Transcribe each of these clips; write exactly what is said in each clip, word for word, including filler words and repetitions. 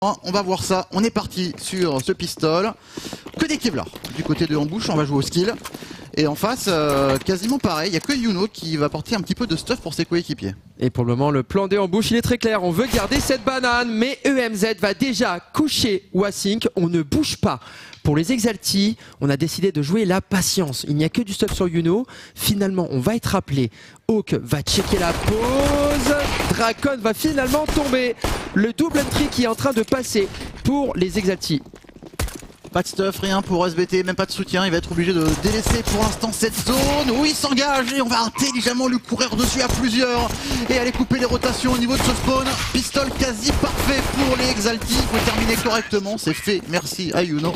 On va voir ça, on est parti sur ce pistol. Que des Kevlar. Du côté de Embouche, on va jouer au skill. Et en face, euh, quasiment pareil, il n'y a que Yuno qui va porter un petit peu de stuff pour ses coéquipiers. Et pour le moment, le plan des Embouches, il est très clair. On veut garder cette banane, mais E M Z va déjà coucher Wasync. On ne bouge pas. Pour les Exalti, on a décidé de jouer la patience. Il n'y a que du stuff sur Yuno. Finalement, on va être rappelé. Hawk va checker la pause. Drakon va finalement tomber. Le double entry qui est en train de passer pour les Exalti. Pas de stuff, rien pour S B T, même pas de soutien. Il va être obligé de délaisser pour l'instant cette zone où il s'engage et on va intelligemment lui courir dessus à plusieurs et aller couper les rotations au niveau de ce spawn. Pistol quasi parfait pour les Exalti. Il faut terminer correctement, c'est fait. Merci à Yuno.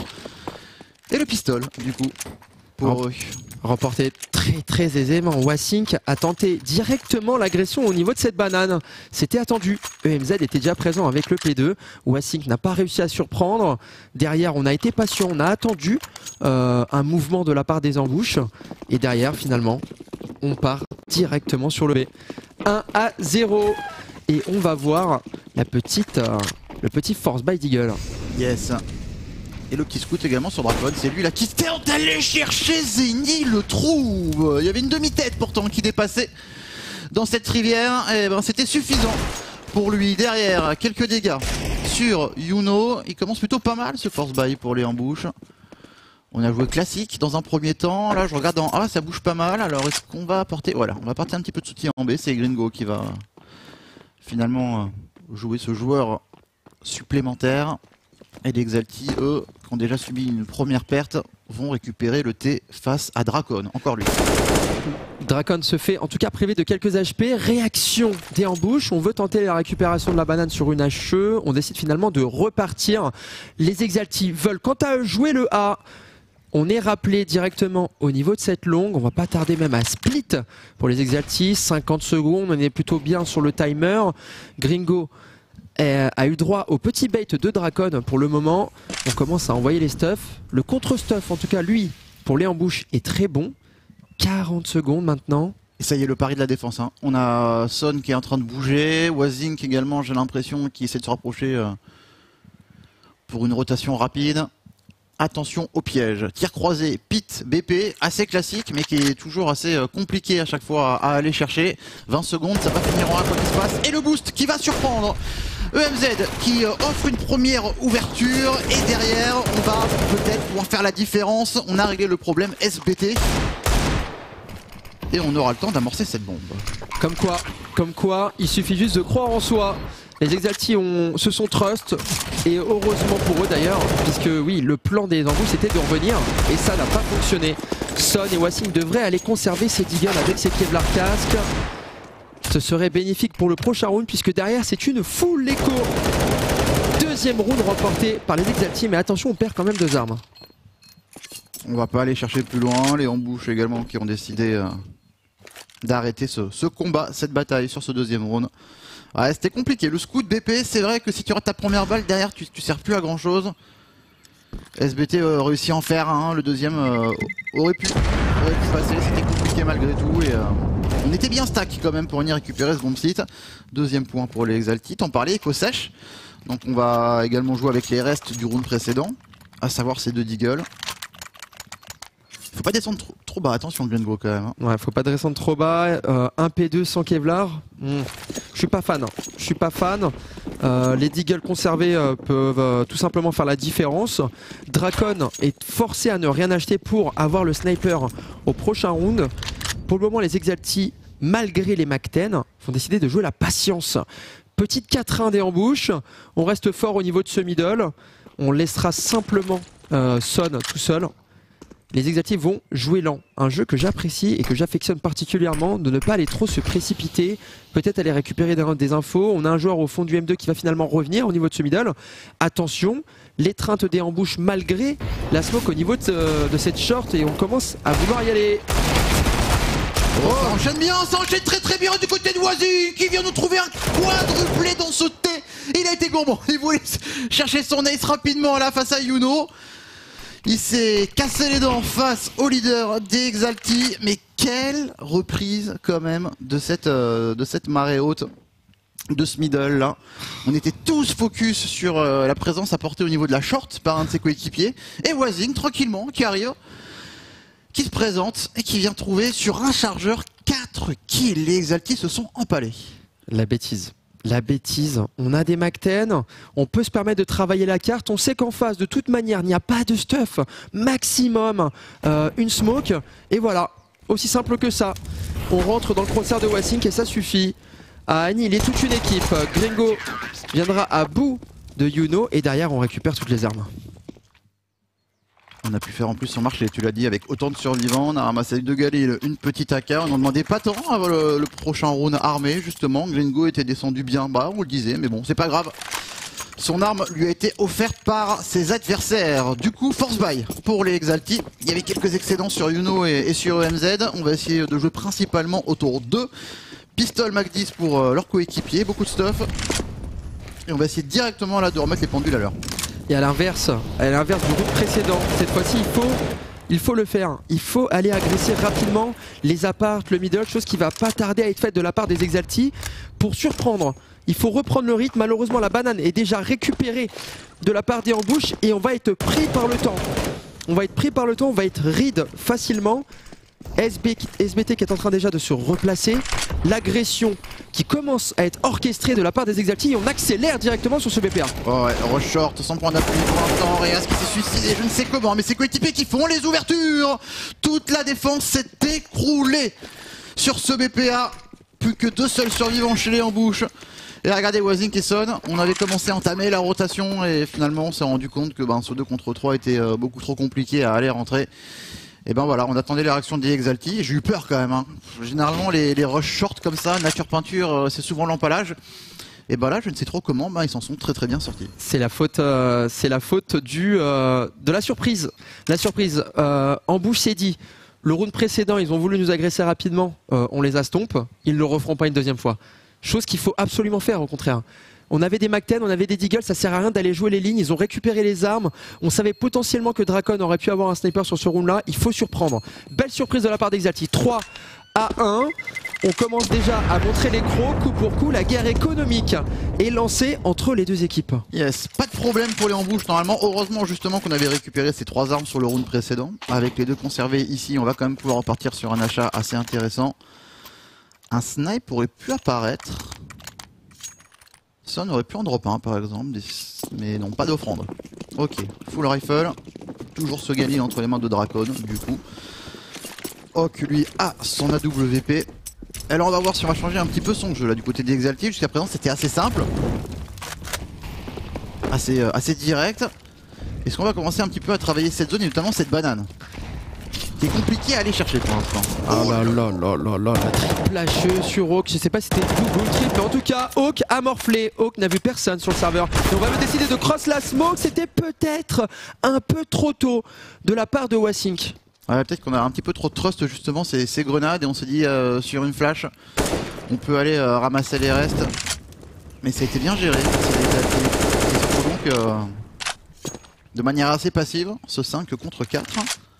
Et le pistol, du coup, pour eux. Remporté très très aisément. Wasync a tenté directement l'agression au niveau de cette banane. C'était attendu. E M Z était déjà présent avec le P deux. Wasync n'a pas réussi à surprendre. Derrière, on a été patient, on a attendu euh, un mouvement de la part des Embouches. Et derrière, finalement, on part directement sur le B. un à zéro. Et on va voir la petite, euh, le petit force by Deagle. Yes. Et le petit scout également sur Drakon, c'est lui là qui s'est allé chercher Zeni, le trouve. Il y avait une demi-tête pourtant qui dépassait dans cette rivière, et ben c'était suffisant pour lui. Derrière, quelques dégâts sur Yuno, il commence plutôt pas mal ce force buy pour les Embouches. On a joué classique dans un premier temps, là je regarde en A, ça bouge pas mal, alors est-ce qu'on va apporter, voilà, on va apporter un petit peu de soutien en B, c'est Gringo qui va finalement jouer ce joueur supplémentaire. Et les Exalti, eux, qui ont déjà subi une première perte, vont récupérer le T face à Drakon. Encore lui. Drakon se fait en tout cas privé de quelques H P. Réaction des Embouches. On veut tenter la récupération de la banane sur une H E. On décide finalement de repartir. Les Exalti veulent quant à eux jouer le A. On est rappelé directement au niveau de cette longue. On va pas tarder même à split pour les Exalti. cinquante secondes. On est plutôt bien sur le timer. Gringo a eu droit au petit bait de Drakon pour le moment. On commence à envoyer les stuffs. Le contre-stuff, en tout cas, lui, pour les Embouches, est très bon. quarante secondes maintenant. Et ça y est, le pari de la défense. Hein. On a Son qui est en train de bouger. Wasync également, j'ai l'impression, qui essaie de se rapprocher euh, pour une rotation rapide. Attention au piège. Tir croisé, Pit, B P, assez classique, mais qui est toujours assez euh, compliqué à chaque fois à, à aller chercher. vingt secondes, ça va finir en un quoi qu'il se passe. Et le boost qui va surprendre E M Z qui euh, offre une première ouverture. Et derrière, on va peut-être pouvoir faire la différence. On a réglé le problème S B T. Et on aura le temps d'amorcer cette bombe. Comme quoi, comme quoi, il suffit juste de croire en soi. Les Exalti ont, se sont trust, et heureusement pour eux d'ailleurs, puisque oui, le plan des Embouches c'était de revenir, et ça n'a pas fonctionné. Son et Wasync devraient aller conserver ces Deagle avec ces Kevlar casques. Ce serait bénéfique pour le prochain round, puisque derrière c'est une full écho. Deuxième round remporté par les Exalti, mais attention, on perd quand même deux armes. On va pas aller chercher plus loin, les Embouches également qui ont décidé euh, d'arrêter ce, ce combat, cette bataille sur ce deuxième round. Ouais, c'était compliqué. Le scout B P, c'est vrai que si tu rates ta première balle derrière, tu, tu sers plus à grand chose. S B T euh, réussit à en faire un. Le deuxième euh, aurait, pu, aurait pu passer. C'était compliqué malgré tout. Et, euh, on était bien stack quand même pour venir récupérer ce bomb site. Deuxième point pour les Exalti. T'en parlais, écho sèche. Donc on va également jouer avec les restes du round précédent, à savoir ces deux Deagle. Faut pas descendre trop, trop bas, attention Gringo quand même. Hein. Ouais, faut pas descendre trop bas. Euh, un P deux sans Kevlar. Mmh. Je suis pas fan. Hein. Je suis pas fan. Euh, les Deagle conservés euh, peuvent euh, tout simplement faire la différence. Drakon est forcé à ne rien acheter pour avoir le sniper au prochain round. Pour le moment, les Exalti, malgré les Mac dix, vont décider de jouer la patience. Petite quatre un des Embouches. On reste fort au niveau de ce middle. On laissera simplement euh, Son tout seul. Les Exalti vont jouer lent, un jeu que j'apprécie et que j'affectionne particulièrement, de ne pas aller trop se précipiter, peut-être aller récupérer des infos. On a un joueur au fond du M deux qui va finalement revenir au niveau de ce middle. Attention, l'étreinte des Embouches malgré la smoke au niveau de, de cette short, et on commence à vouloir y aller. Oh, ça enchaîne bien, ça enchaîne très très bien du côté de Wasync qui vient nous trouver un quadruplé dans ce T. Il a été gourmand, il voulait chercher son ace rapidement là face à Yuno. Il s'est cassé les dents face au leader des Exalti, mais quelle reprise quand même de cette, euh, de cette marée haute. de ce middle là. On était tous focus sur euh, la présence apportée au niveau de la short par un de ses coéquipiers. Et Wazing, tranquillement, qui arrive, qui se présente et qui vient trouver sur un chargeur quatre kills. Les Exaltis se sont empalés. La bêtise. La bêtise. On a des Mac dix, on peut se permettre de travailler la carte. On sait qu'en face, de toute manière, il n'y a pas de stuff. Maximum euh, une smoke. Et voilà, aussi simple que ça. On rentre dans le crosshair de Wazing et ça suffit à annihiler toute une équipe. Gringo viendra à bout de Yuno et derrière on récupère toutes les armes. On a pu faire en plus son marché, tu l'as dit, avec autant de survivants. On a ramassé deux Galil, une petite A K. On n'en demandait pas tant avant le, le prochain round armé, justement. Gringo était descendu bien bas, on le disait, mais bon, c'est pas grave. Son arme lui a été offerte par ses adversaires. Du coup, force buy pour les Exaltis. Il y avait quelques excédents sur Yuno et, et sur E M Z. On va essayer de jouer principalement autour d'eux. Pistol Mac dix pour euh, leur coéquipier, beaucoup de stuff. Et on va essayer directement là de remettre les pendules à l'heure. Et à l'inverse, à l'inverse du groupe précédent, cette fois-ci il faut, il faut le faire. Il faut aller agresser rapidement les apparts, le middle, chose qui va pas tarder à être faite de la part des Exaltis pour surprendre. Il faut reprendre le rythme. Malheureusement la banane est déjà récupérée de la part des embouches et on va être pris par le temps. On va être pris par le temps, on va être read facilement. S B T qui est en train déjà de se replacer, l'agression qui commence à être orchestrée de la part des Exaltis et on accélère directement sur ce B P A. Oh ouais, rush short, sans point d'appui pour l'instant, Reyes qui s'est suicidé, je ne sais comment, mais ses coéquipiers qui font les ouvertures. Toute la défense s'est écroulée sur ce B P A, plus que deux seuls survivants chez les embouches. Et regardez Wazing qui sonne, on avait commencé à entamer la rotation et finalement on s'est rendu compte que ben, ce deux contre trois était euh, beaucoup trop compliqué à aller rentrer. Et ben voilà, on attendait les réactions des Exaltis. J'ai eu peur quand même. Hein. Généralement, les, les rushs short comme ça, nature peinture, euh, c'est souvent l'empalage. Et ben là, je ne sais trop comment, ben, ils s'en sont très très bien sortis. C'est la faute, euh, c'est la faute du, euh, de la surprise. La surprise. Euh, Embouche s'est dit, le round précédent, ils ont voulu nous agresser rapidement. Euh, on les a stomp. Ils ne le referont pas une deuxième fois. Chose qu'il faut absolument faire, au contraire. On avait des Mac dix, on avait des Deagle, ça sert à rien d'aller jouer les lignes, ils ont récupéré les armes. On savait potentiellement que Dracon aurait pu avoir un sniper sur ce round là, il faut surprendre. Belle surprise de la part d'Exaltis, trois à un. On commence déjà à montrer les crocs, coup pour coup, la guerre économique est lancée entre les deux équipes. Yes, pas de problème pour les embouches normalement. Heureusement justement qu'on avait récupéré ces trois armes sur le round précédent. Avec les deux conservées ici, on va quand même pouvoir repartir sur un achat assez intéressant. Un snipe aurait pu apparaître. Ça on aurait pu en drop un par exemple, mais non, pas d'offrande. Ok, full rifle, toujours ce Galil entre les mains de Dracon du coup. Hawk lui a son A W P. Alors on va voir si on va changer un petit peu son jeu là du côté des Exaltis. Jusqu'à présent c'était assez simple, assez, euh, assez direct. Est-ce qu'on va commencer un petit peu à travailler cette zone et notamment cette banane qui est compliqué à aller chercher pour l'instant. Ah là là là là là, la triple H E sur Hawk, je sais pas si c'était double ou triple, mais en tout cas Hawk a morflé, Hawk n'a vu personne sur le serveur. Et on va même décider de cross la smoke, c'était peut-être un peu trop tôt de la part de Wazing. Ouais, peut-être qu'on a un petit peu trop de trust justement ces, ces grenades et on s'est dit euh, sur une flash on peut aller euh, ramasser les restes. Mais ça a été bien géré, et surtout donc euh, de manière assez passive, ce cinq contre quatre.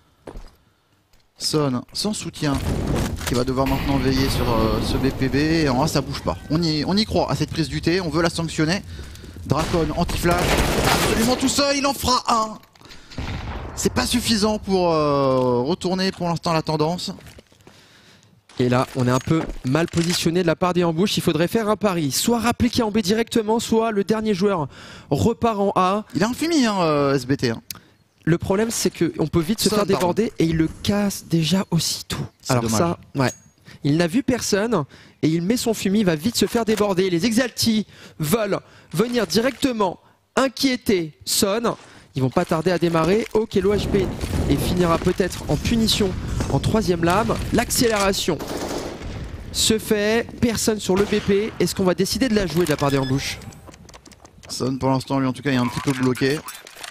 Son sans soutien qui va devoir maintenant veiller sur euh, ce B P B et en A ça bouge pas. On y, on y croit à cette prise du T, on veut la sanctionner. Dracon anti-flash, absolument tout seul, il en fera un. C'est pas suffisant pour euh, retourner pour l'instant la tendance. Et là on est un peu mal positionné de la part des embouches, il faudrait faire un pari, soit rappliquer en B directement, soit le dernier joueur repart en A. Il a un fumi hein, euh, S B T. Hein. Le problème c'est qu'on peut vite se Son, faire déborder pardon. et il le casse déjà aussitôt. Alors dommage. ça, ouais. Il n'a vu personne et il met son fumier, il va vite se faire déborder. Les Exaltis veulent venir directement inquiéter Son. Ils vont pas tarder à démarrer. Ok, l'O H P et finira peut-être en punition en troisième lame. L'accélération se fait. Personne sur le B P. Est-ce qu'on va décider de la jouer de la part des embouches? Son pour l'instant lui en tout cas il est un petit peu bloqué.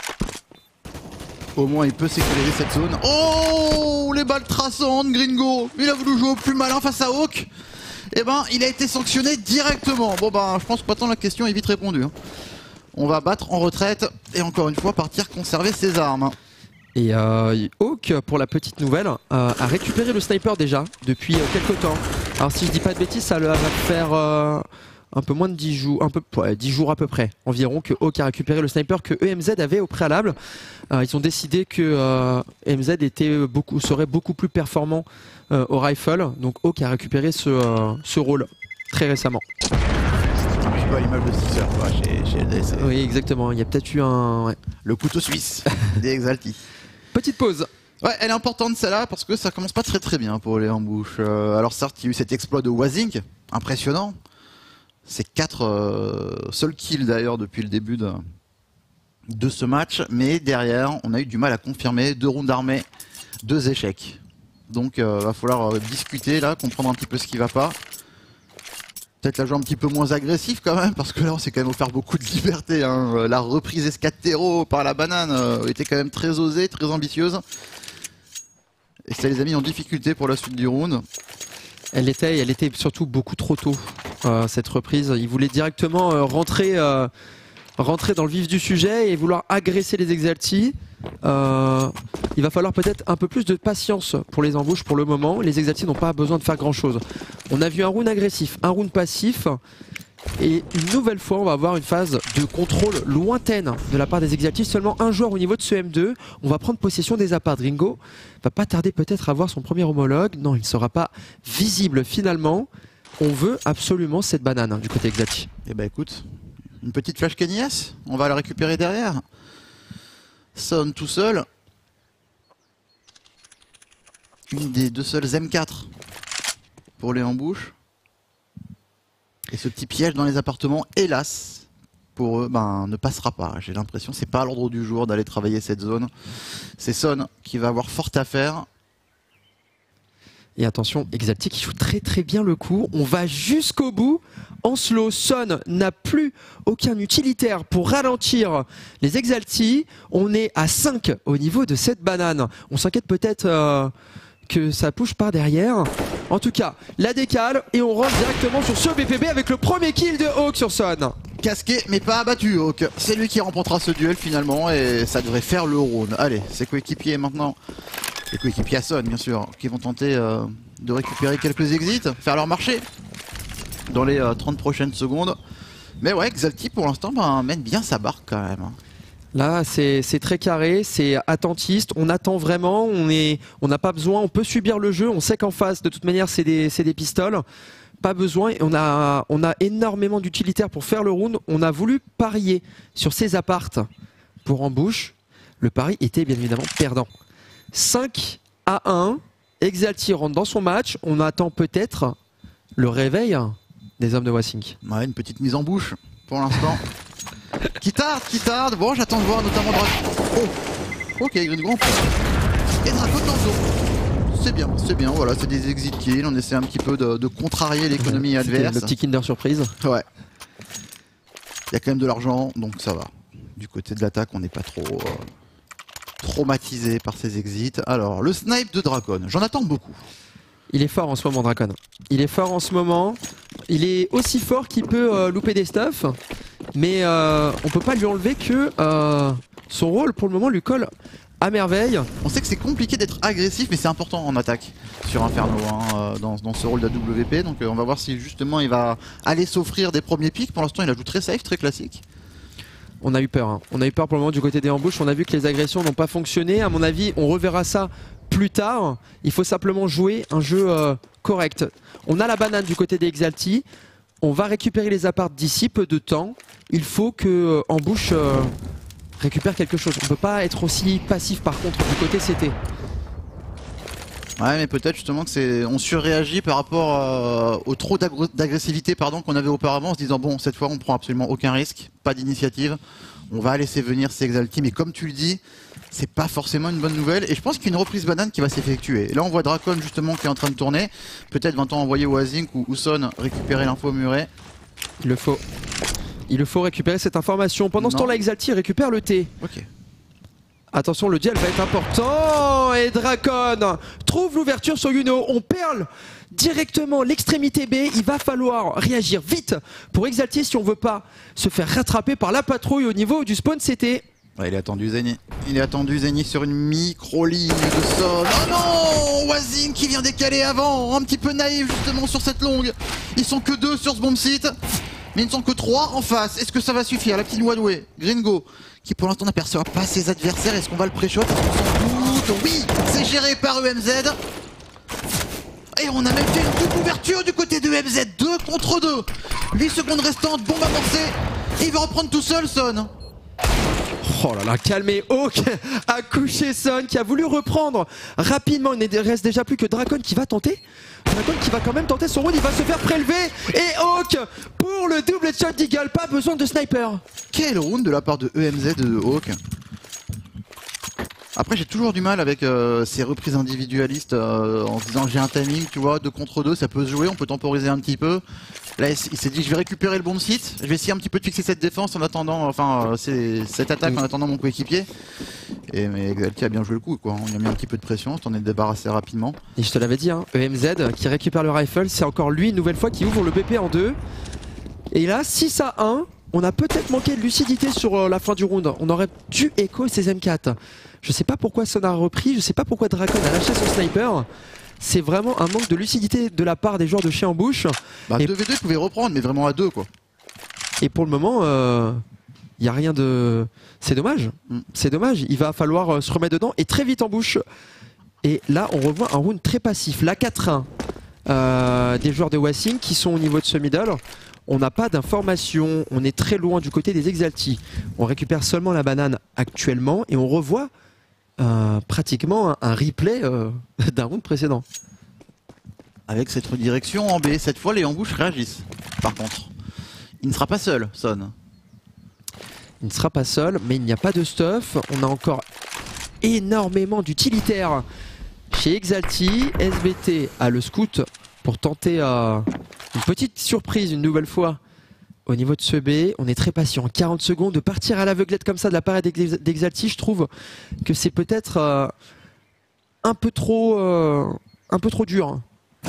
Au moins il peut sécuriser cette zone. Oh, les balles traçantes, Gringo. Il a voulu jouer au plus malin face à Hawk. Et ben il a été sanctionné directement. Bon ben je pense que maintenant la question est vite répondue. Hein. On va battre en retraite et encore une fois partir conserver ses armes. Et euh, Hawk, pour la petite nouvelle, euh, a récupéré le sniper déjà depuis euh, quelques temps. Alors si je dis pas de bêtises, ça va faire euh, un peu moins de dix jours, un peu, ouais, dix jours à peu près environ, que Hawk a récupéré le sniper que E M Z avait au préalable. Euh, ils ont décidé que euh, E M Z était beaucoup, serait beaucoup plus performant euh, au rifle, donc Hawk a récupéré ce, euh, ce rôle très récemment. Un petit peu à l'image de Sixer, quoi, chez, chez L D S. Oui, exactement, il y a peut-être eu un... Ouais. Le couteau suisse des Exalti. Petite pause. Ouais, elle est importante celle-là parce que ça commence pas très très bien pour les embouches. Euh, alors certes, il y a eu cet exploit de Wazink, impressionnant. C'est quatre euh, seuls kills d'ailleurs depuis le début de, de ce match, mais derrière, on a eu du mal à confirmer. Deux rounds d'armée, deux échecs. Donc euh, va falloir euh, discuter là, comprendre un petit peu ce qui va pas. Peut-être la jouer un petit peu moins agressif quand même, parce que là on s'est quand même offert beaucoup de liberté. Hein. La reprise Escatero par la banane euh, était quand même très osée, très ambitieuse. Et ça les a mis en difficulté pour la suite du round. Elle était, elle était surtout beaucoup trop tôt, euh, cette reprise. Ils voulaient directement euh, rentrer, euh, rentrer dans le vif du sujet et vouloir agresser les Exalti. Euh, il va falloir peut-être un peu plus de patience pour les embouches pour le moment. Les Exalti n'ont pas besoin de faire grand-chose. On a vu un round agressif, un round passif. Et une nouvelle fois, on va avoir une phase de contrôle lointaine de la part des Exalti. Seulement un joueur au niveau de ce M deux. On va prendre possession des apparts. Ringo va pas tarder peut-être à voir son premier homologue. Non, il ne sera pas visible finalement. On veut absolument cette banane hein, du côté Exalti. Eh ben écoute, une petite flash Kennyas, on va la récupérer derrière. Son tout seul. Une des deux seules M quatre pour les embouches. Et ce petit piège dans les appartements, hélas, pour eux, ben, ne passera pas. J'ai l'impression, c'est pas à l'ordre du jour d'aller travailler cette zone. C'est Son qui va avoir fort à faire. Et attention, Exalti qui joue très très bien le coup. On va jusqu'au bout. En slow, Son n'a plus aucun utilitaire pour ralentir les Exalti. On est à cinq au niveau de cette banane. On s'inquiète peut-être euh, que ça push par derrière. En tout cas, la décale et on rentre directement sur ce B P B avec le premier kill de Hawk sur Son. Casqué mais pas abattu Hawk. C'est lui qui remportera ce duel finalement et ça devrait faire le round. Allez, ses coéquipiers maintenant. Les coéquipiers à Son bien sûr, qui vont tenter euh, de récupérer quelques exits, faire leur marché dans les euh, trente prochaines secondes. Mais ouais, Exalti pour l'instant ben, mène bien sa barque quand même. Là, c'est très carré, c'est attentiste, on attend vraiment, on est, on n'a pas besoin, on peut subir le jeu, on sait qu'en face, de toute manière, c'est des, des pistoles. Pas besoin, on a, on a énormément d'utilitaires pour faire le round. On a voulu parier sur ces appartes pour embouche. Le pari était bien évidemment perdant. cinq à un, Exalti rentre dans son match. On attend peut-être le réveil des hommes de Wazink. Ouais, une petite mise en bouche pour l'instant. Qui tarde, qui tarde. Bon, j'attends de voir notamment Draco. Oh, ok, Green Grand. Et Draco Tanzo. C'est bien, c'est bien. Voilà, c'est des exit kills. On essaie un petit peu de, de contrarier l'économie adverse. Le petit Kinder surprise. Ouais. Il y a quand même de l'argent, donc ça va. Du côté de l'attaque, on n'est pas trop euh, traumatisé par ces exits. Alors, le snipe de Dracon, j'en attends beaucoup. Il est fort en ce moment, Dracon. Il est fort en ce moment. Il est aussi fort qu'il peut euh, louper des stuffs. Mais euh, on peut pas lui enlever que euh, son rôle, pour le moment, lui colle à merveille. On sait que c'est compliqué d'être agressif, mais c'est important en attaque sur Inferno hein, dans, dans ce rôle d'A W P. Donc euh, on va voir si justement il va aller s'offrir des premiers pics. Pour l'instant, il a joué très safe, très classique. On a eu peur. Hein. On a eu peur pour le moment du côté des embouches. On a vu que les agressions n'ont pas fonctionné. À mon avis, on reverra ça plus tard. Il faut simplement jouer un jeu euh, correct. On a la banane du côté des Exalti. On va récupérer les apparts d'ici peu de temps. Il faut que euh, Embouche euh, récupère quelque chose. On ne peut pas être aussi passif par contre du côté C T. Ouais, mais peut-être justement que c'est on surréagit par rapport euh, au trop d'agressivité pardon qu'on avait auparavant en se disant bon cette fois on prend absolument aucun risque, pas d'initiative, on va laisser venir ces Exalti, mais comme tu le dis, c'est pas forcément une bonne nouvelle et je pense qu'il y a une reprise banane qui va s'effectuer. Là on voit Dracon justement qui est en train de tourner, peut-être vingt ans envoyer Wazink ou Son récupérer l'info murée. Il le faut. Il le faut récupérer cette information. Pendant non. ce temps-là, Exalti récupère le T. Ok. Attention, le duel va être important. Et Dracon trouve l'ouverture sur Yuno. On perle directement l'extrémité B. Il va falloir réagir vite pour Exalti si on veut pas se faire rattraper par la patrouille au niveau du spawn C T. Ouais, il est attendu Zeni. Il est attendu Zeni sur une micro-ligne de Son. Oh non, Wazink qui vient décaler avant. Un petit peu naïf justement sur cette longue. Ils sont que deux sur ce bomb site. Mais ils ne sont que trois en face. Est-ce que ça va suffire? La petite one way, Gringo, qui pour l'instant n'aperçoit pas ses adversaires. Est-ce qu'on va le pré-shot? Est-ce qu'on s'en doute? Oui, c'est géré par E M Z. Et on a même fait une double ouverture du côté de E M Z. deux contre deux. huit secondes restantes, bombe amorcée. Et il va reprendre tout seul, Son. Oh là là, calmez Hawk a couché Son qui a voulu reprendre rapidement. Il ne reste déjà plus que Dracon qui va tenter. Dracon qui va quand même tenter son round, il va se faire prélever. Et Hawk pour le double shot d'Eagle, pas besoin de sniper. Quel round de la part de E M Z et de Hawk. Après j'ai toujours du mal avec euh, ces reprises individualistes euh, en se disant j'ai un timing, tu vois, deux contre deux, ça peut se jouer, on peut temporiser un petit peu. Là il s'est dit je vais récupérer le bon site, je vais essayer un petit peu de fixer cette défense en attendant, enfin euh, cette attaque en attendant mon coéquipier. Et mais Exalti a bien joué le coup quoi, on a mis un petit peu de pression, on s'en est débarrassé rapidement. Et je te l'avais dit, hein, E M Z qui récupère le rifle, c'est encore lui une nouvelle fois qui ouvre le B P en deux. Et là six à un, on a peut-être manqué de lucidité sur euh, la fin du round, on aurait dû écho ces M quatre. Je sais pas pourquoi Son a repris, je sais pas pourquoi Dracon a lâché son sniper. C'est vraiment un manque de lucidité de la part des joueurs de chez Embouche. Bah et... deux v deux ils pouvaient reprendre mais vraiment à deux quoi. Et pour le moment, il euh, n'y a rien de... C'est dommage, mm. c'est dommage. Il va falloir euh, se remettre dedans et très vite Embouche. Et là on revoit un round très passif. La quatre un euh, des joueurs de Wassing qui sont au niveau de ce middle. On n'a pas d'informations, on est très loin du côté des Exalti. On récupère seulement la banane actuellement et on revoit euh, pratiquement un, un replay euh, d'un round précédent. Avec cette redirection en B, cette fois les Embouches réagissent. Par contre, il ne sera pas seul, Son. Il ne sera pas seul, mais il n'y a pas de stuff. On a encore énormément d'utilitaires chez Exalti. S B T a le scout pour tenter euh, une petite surprise une nouvelle fois au niveau de ce B. On est très patient. quarante secondes de partir à l'aveuglette comme ça de la part d'Exalti, je trouve que c'est peut-être euh, un peu trop euh, un peu trop dur.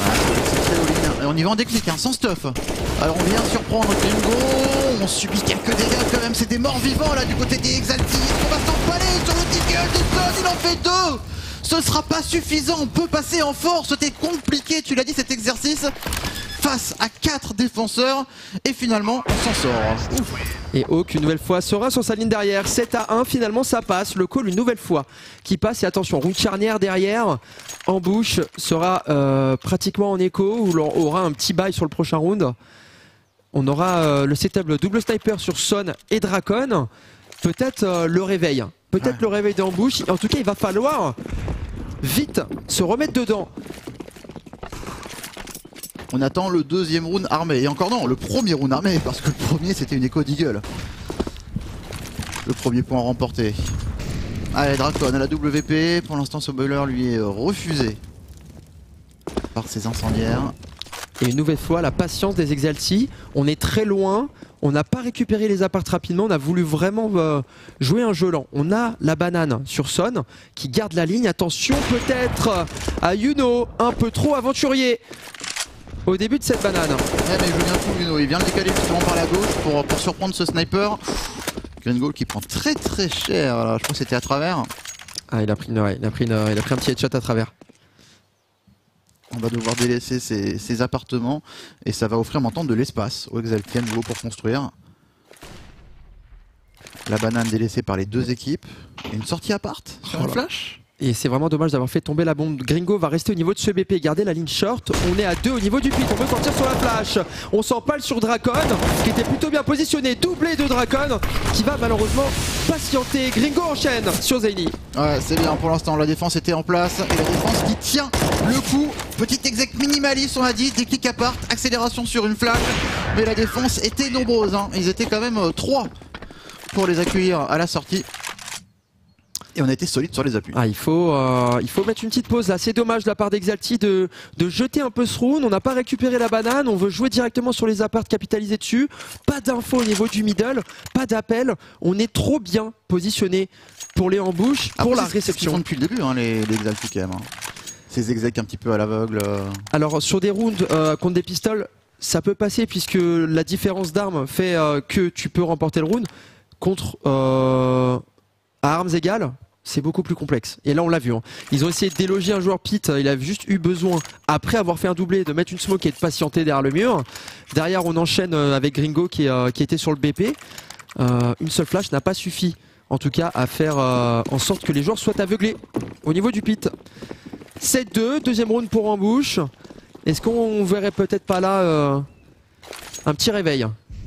Et on y va en déclic, hein, sans stuff. Alors on vient surprendre Gringo, on subit quelques dégâts quand même, c'est des morts vivants là du côté des Exalti. On va s'empaler sur le deagle de Son, il en fait deux. Ce sera pas suffisant, on peut passer en force, c'était compliqué, tu l'as dit cet exercice. Face à quatre défenseurs et finalement on s'en sort. Ouf. Et Hawk une nouvelle fois sera sur sa ligne derrière. sept à un, finalement ça passe. Le call une nouvelle fois qui passe et attention, round charnière derrière. Embouche sera euh, pratiquement en écho où l'on aura un petit bail sur le prochain round. On aura euh, le setup le double sniper sur Son et Dracon. Peut-être euh, le réveil. Peut-être ouais. le réveil d'Embouche. En tout cas il va falloir vite se remettre dedans. On attend le deuxième round armé. Et encore non, le premier round armé, parce que le premier c'était une écho d'Eagle. Le premier point remporté. Allez, Dracon à la W P. Pour l'instant, ce boiler lui est refusé par ses incendiaires. Et une nouvelle fois, la patience des Exalti. On est très loin. On n'a pas récupéré les apparts rapidement. On a voulu vraiment euh, jouer un jeu lent. On a la banane sur Son qui garde la ligne. Attention peut-être à Yuno, un peu trop aventurier au début de cette banane. Ouais, mais il joue bien tout Yuno, il vient le décaler justement par la gauche pour, pour surprendre ce sniper. Gringo qui prend très très cher, là. Je crois que c'était à travers. Ah il a pris une, ouais, il a pris une, il a pris un petit headshot à travers. On va devoir délaisser ses, ses appartements et ça va offrir maintenant de l'espace aux Exalti à nouveau pour construire. La banane délaissée par les deux équipes. Et une sortie à part sur oh une flash. Et c'est vraiment dommage d'avoir fait tomber la bombe. Gringo va rester au niveau de ce B P, garder la ligne short. On est à deux au niveau du pit, on veut sortir sur la flash. On s'empale sur Dracon, qui était plutôt bien positionné. Doublé de Dracon, qui va malheureusement patienter. Gringo enchaîne sur Zeyni. Ouais, c'est bien pour l'instant, la défense était en place. Et la défense qui tient le coup. Petit exec minimaliste, on a dit, des clics à part, accélération sur une flash. Mais la défense était nombreuse, hein. Ils étaient quand même euh, trois pour les accueillir à la sortie. Et on a été solide sur les appuis. Ah, il, faut, euh, il faut mettre une petite pause là. C'est dommage de la part d'Exalti de, de jeter un peu ce round. On n'a pas récupéré la banane. On veut jouer directement sur les apparts, capitaliser dessus. Pas d'infos au niveau du middle. Pas d'appel. On est trop bien positionné pour les embouches, pour Après, la réception. Ils font depuis le début, hein, les, les Exalti quand même. Hein. Ces execs un petit peu à l'aveugle. Euh... Alors sur des rounds euh, contre des pistoles, ça peut passer puisque la différence d'armes fait euh, que tu peux remporter le round. Contre euh, à armes égales, c'est beaucoup plus complexe. Et là on l'a vu, hein. Ils ont essayé de déloger un joueur pit, il a juste eu besoin, après avoir fait un doublé, de mettre une smoke et de patienter derrière le mur. Derrière, on enchaîne avec Gringo qui, est, qui était sur le B P. Euh, une seule flash n'a pas suffi, en tout cas, à faire euh, en sorte que les joueurs soient aveuglés au niveau du pit. sept deux, deuxième round pour Embouche. Est-ce qu'on verrait peut-être pas là euh, un petit réveil?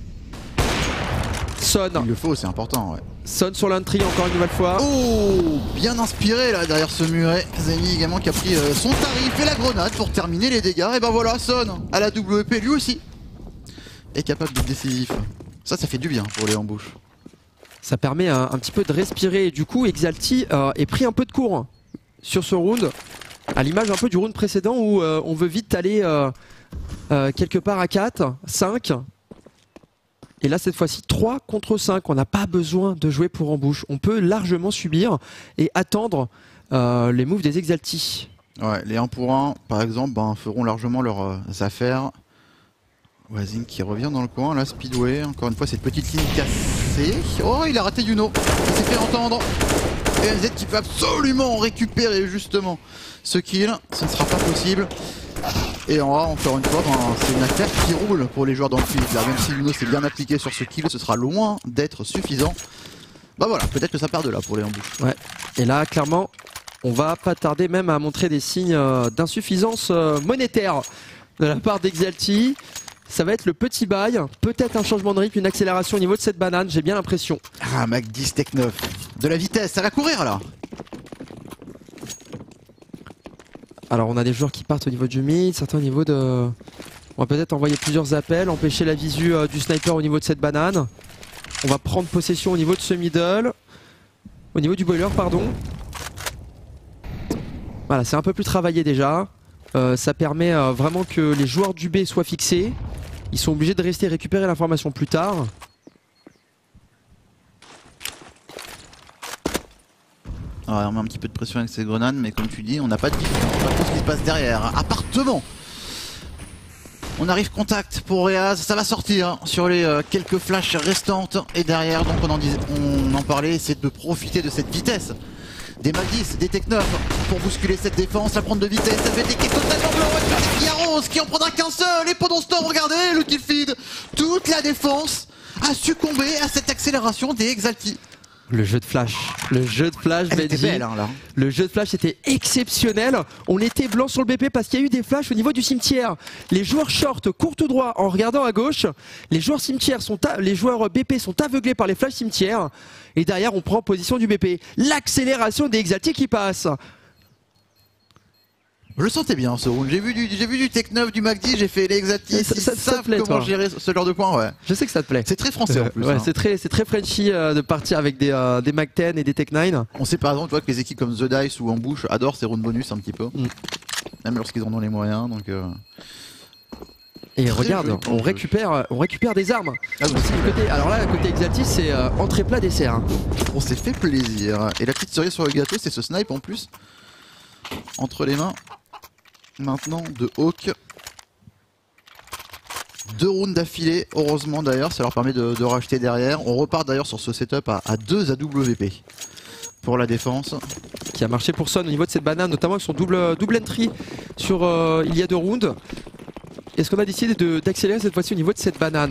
Son. Il le faut, c'est important, ouais. Son sur l'entry encore une nouvelle fois. Oh, bien inspiré là derrière ce muret. Zeni également qui a pris euh, son tarif et la grenade pour terminer les dégâts. Et ben voilà, Son à la W P lui aussi est capable d'être décisif. Ça, ça fait du bien pour les embouches. Ça permet un, un petit peu de respirer. Et du coup, Exalti euh, est pris un peu de cours sur ce round. À l'image un peu du round précédent où euh, on veut vite aller euh, euh, quelque part à quatre, cinq. Et là, cette fois-ci, trois contre cinq. On n'a pas besoin de jouer pour Embouche. On peut largement subir et attendre euh, les moves des Exalti. Ouais, les un pour un, par exemple, ben, feront largement leurs euh, affaires. Wazing qui revient dans le coin, là, Speedway. Encore une fois, cette petite ligne cassée. Oh, il a raté Yuno. Il s'est fait entendre. Et M Z qui peut absolument récupérer justement ce kill. Ce ne sera pas possible. Et en A, encore une fois, ben, c'est une affaire qui roule pour les joueurs dans le fil. Même si Yuno s'est bien appliqué sur ce kill, ce sera loin d'être suffisant. Bah voilà, peut-être que ça part de là pour les embouches. Ouais. Et là, clairement, on va pas tarder même à montrer des signes euh, d'insuffisance euh, monétaire de la part d'Exalti. Ça va être le petit bail, peut-être un changement de rythme, une accélération au niveau de cette banane, j'ai bien l'impression. Ah, Mac dix Tech neuf. De la vitesse, ça va courir là. Alors on a des joueurs qui partent au niveau du mid, certains au niveau de... On va peut-être envoyer plusieurs appels, empêcher la visu euh, du sniper au niveau de cette banane. On va prendre possession au niveau de ce middle. Au niveau du boiler, pardon. Voilà, c'est un peu plus travaillé déjà. Euh, ça permet euh, vraiment que les joueurs du B soient fixés. Ils sont obligés de rester récupérer l'information plus tard. Ouais, on met un petit peu de pression avec ces grenades, mais comme tu dis, on n'a pas de vision, on sait pas trop ce qui se passe derrière. Appartement. On arrive contact pour Reaz, ça va sortir sur les euh, quelques flashs restantes. Et derrière, donc on en, disait, on en parlait, c'est de profiter de cette vitesse. Des Mac dix, des Tech neuf pour bousculer cette défense, la prendre de vitesse, ça fait des kicks totalement blancs avec Piaros qui en prendra qu'un seul. Et pendant ce temps, regardez le kill feed. Toute la défense a succombé à cette accélération des Exalti. Le jeu de flash, le jeu de flash, Elle était belle, hein, là. Le jeu de flash était exceptionnel. On était blanc sur le B P parce qu'il y a eu des flashs au niveau du cimetière. Les joueurs short courent tout droit en regardant à gauche. Les joueurs cimetière sont les joueurs B P sont aveuglés par les flashs cimetière. Et derrière, on prend position du B P. L'accélération des Exalti qui passe. Je le sentais bien ce round, j'ai vu du, j'ai vu du Tech neuf, du Mac dix, j'ai fait les Exalti, ça, ils ça, savent ça plaît, comment toi. gérer ce genre de point, ouais. Je sais que ça te plaît. C'est très français en plus. Ouais, hein. c'est très, c'est très Frenchy euh, de partir avec des, euh, des Mac dix et des Tech neuf. On sait par exemple tu vois, que les équipes comme The Dice ou Embouche adorent ces rounds bonus un petit peu, mm. même lorsqu'ils en ont les moyens, donc... Euh... Et très regarde, joli, on récupère, on récupère des armes. Ah oui. Côté, alors là, côté Exalti, c'est euh, entrée plat dessert. Hein. On s'est fait plaisir. Et la petite cerise sur le gâteau, c'est ce snipe en plus. Entre les mains. Maintenant de Hawk. Deux rounds d'affilée, heureusement d'ailleurs, ça leur permet de, de racheter derrière. On repart d'ailleurs sur ce setup à, à deux A W P pour la défense. Qui a marché pour Son au niveau de cette banane, notamment avec son double, double entry sur euh, il y a deux rounds. Est-ce qu'on a décidé d'accélérer cette fois-ci au niveau de cette banane?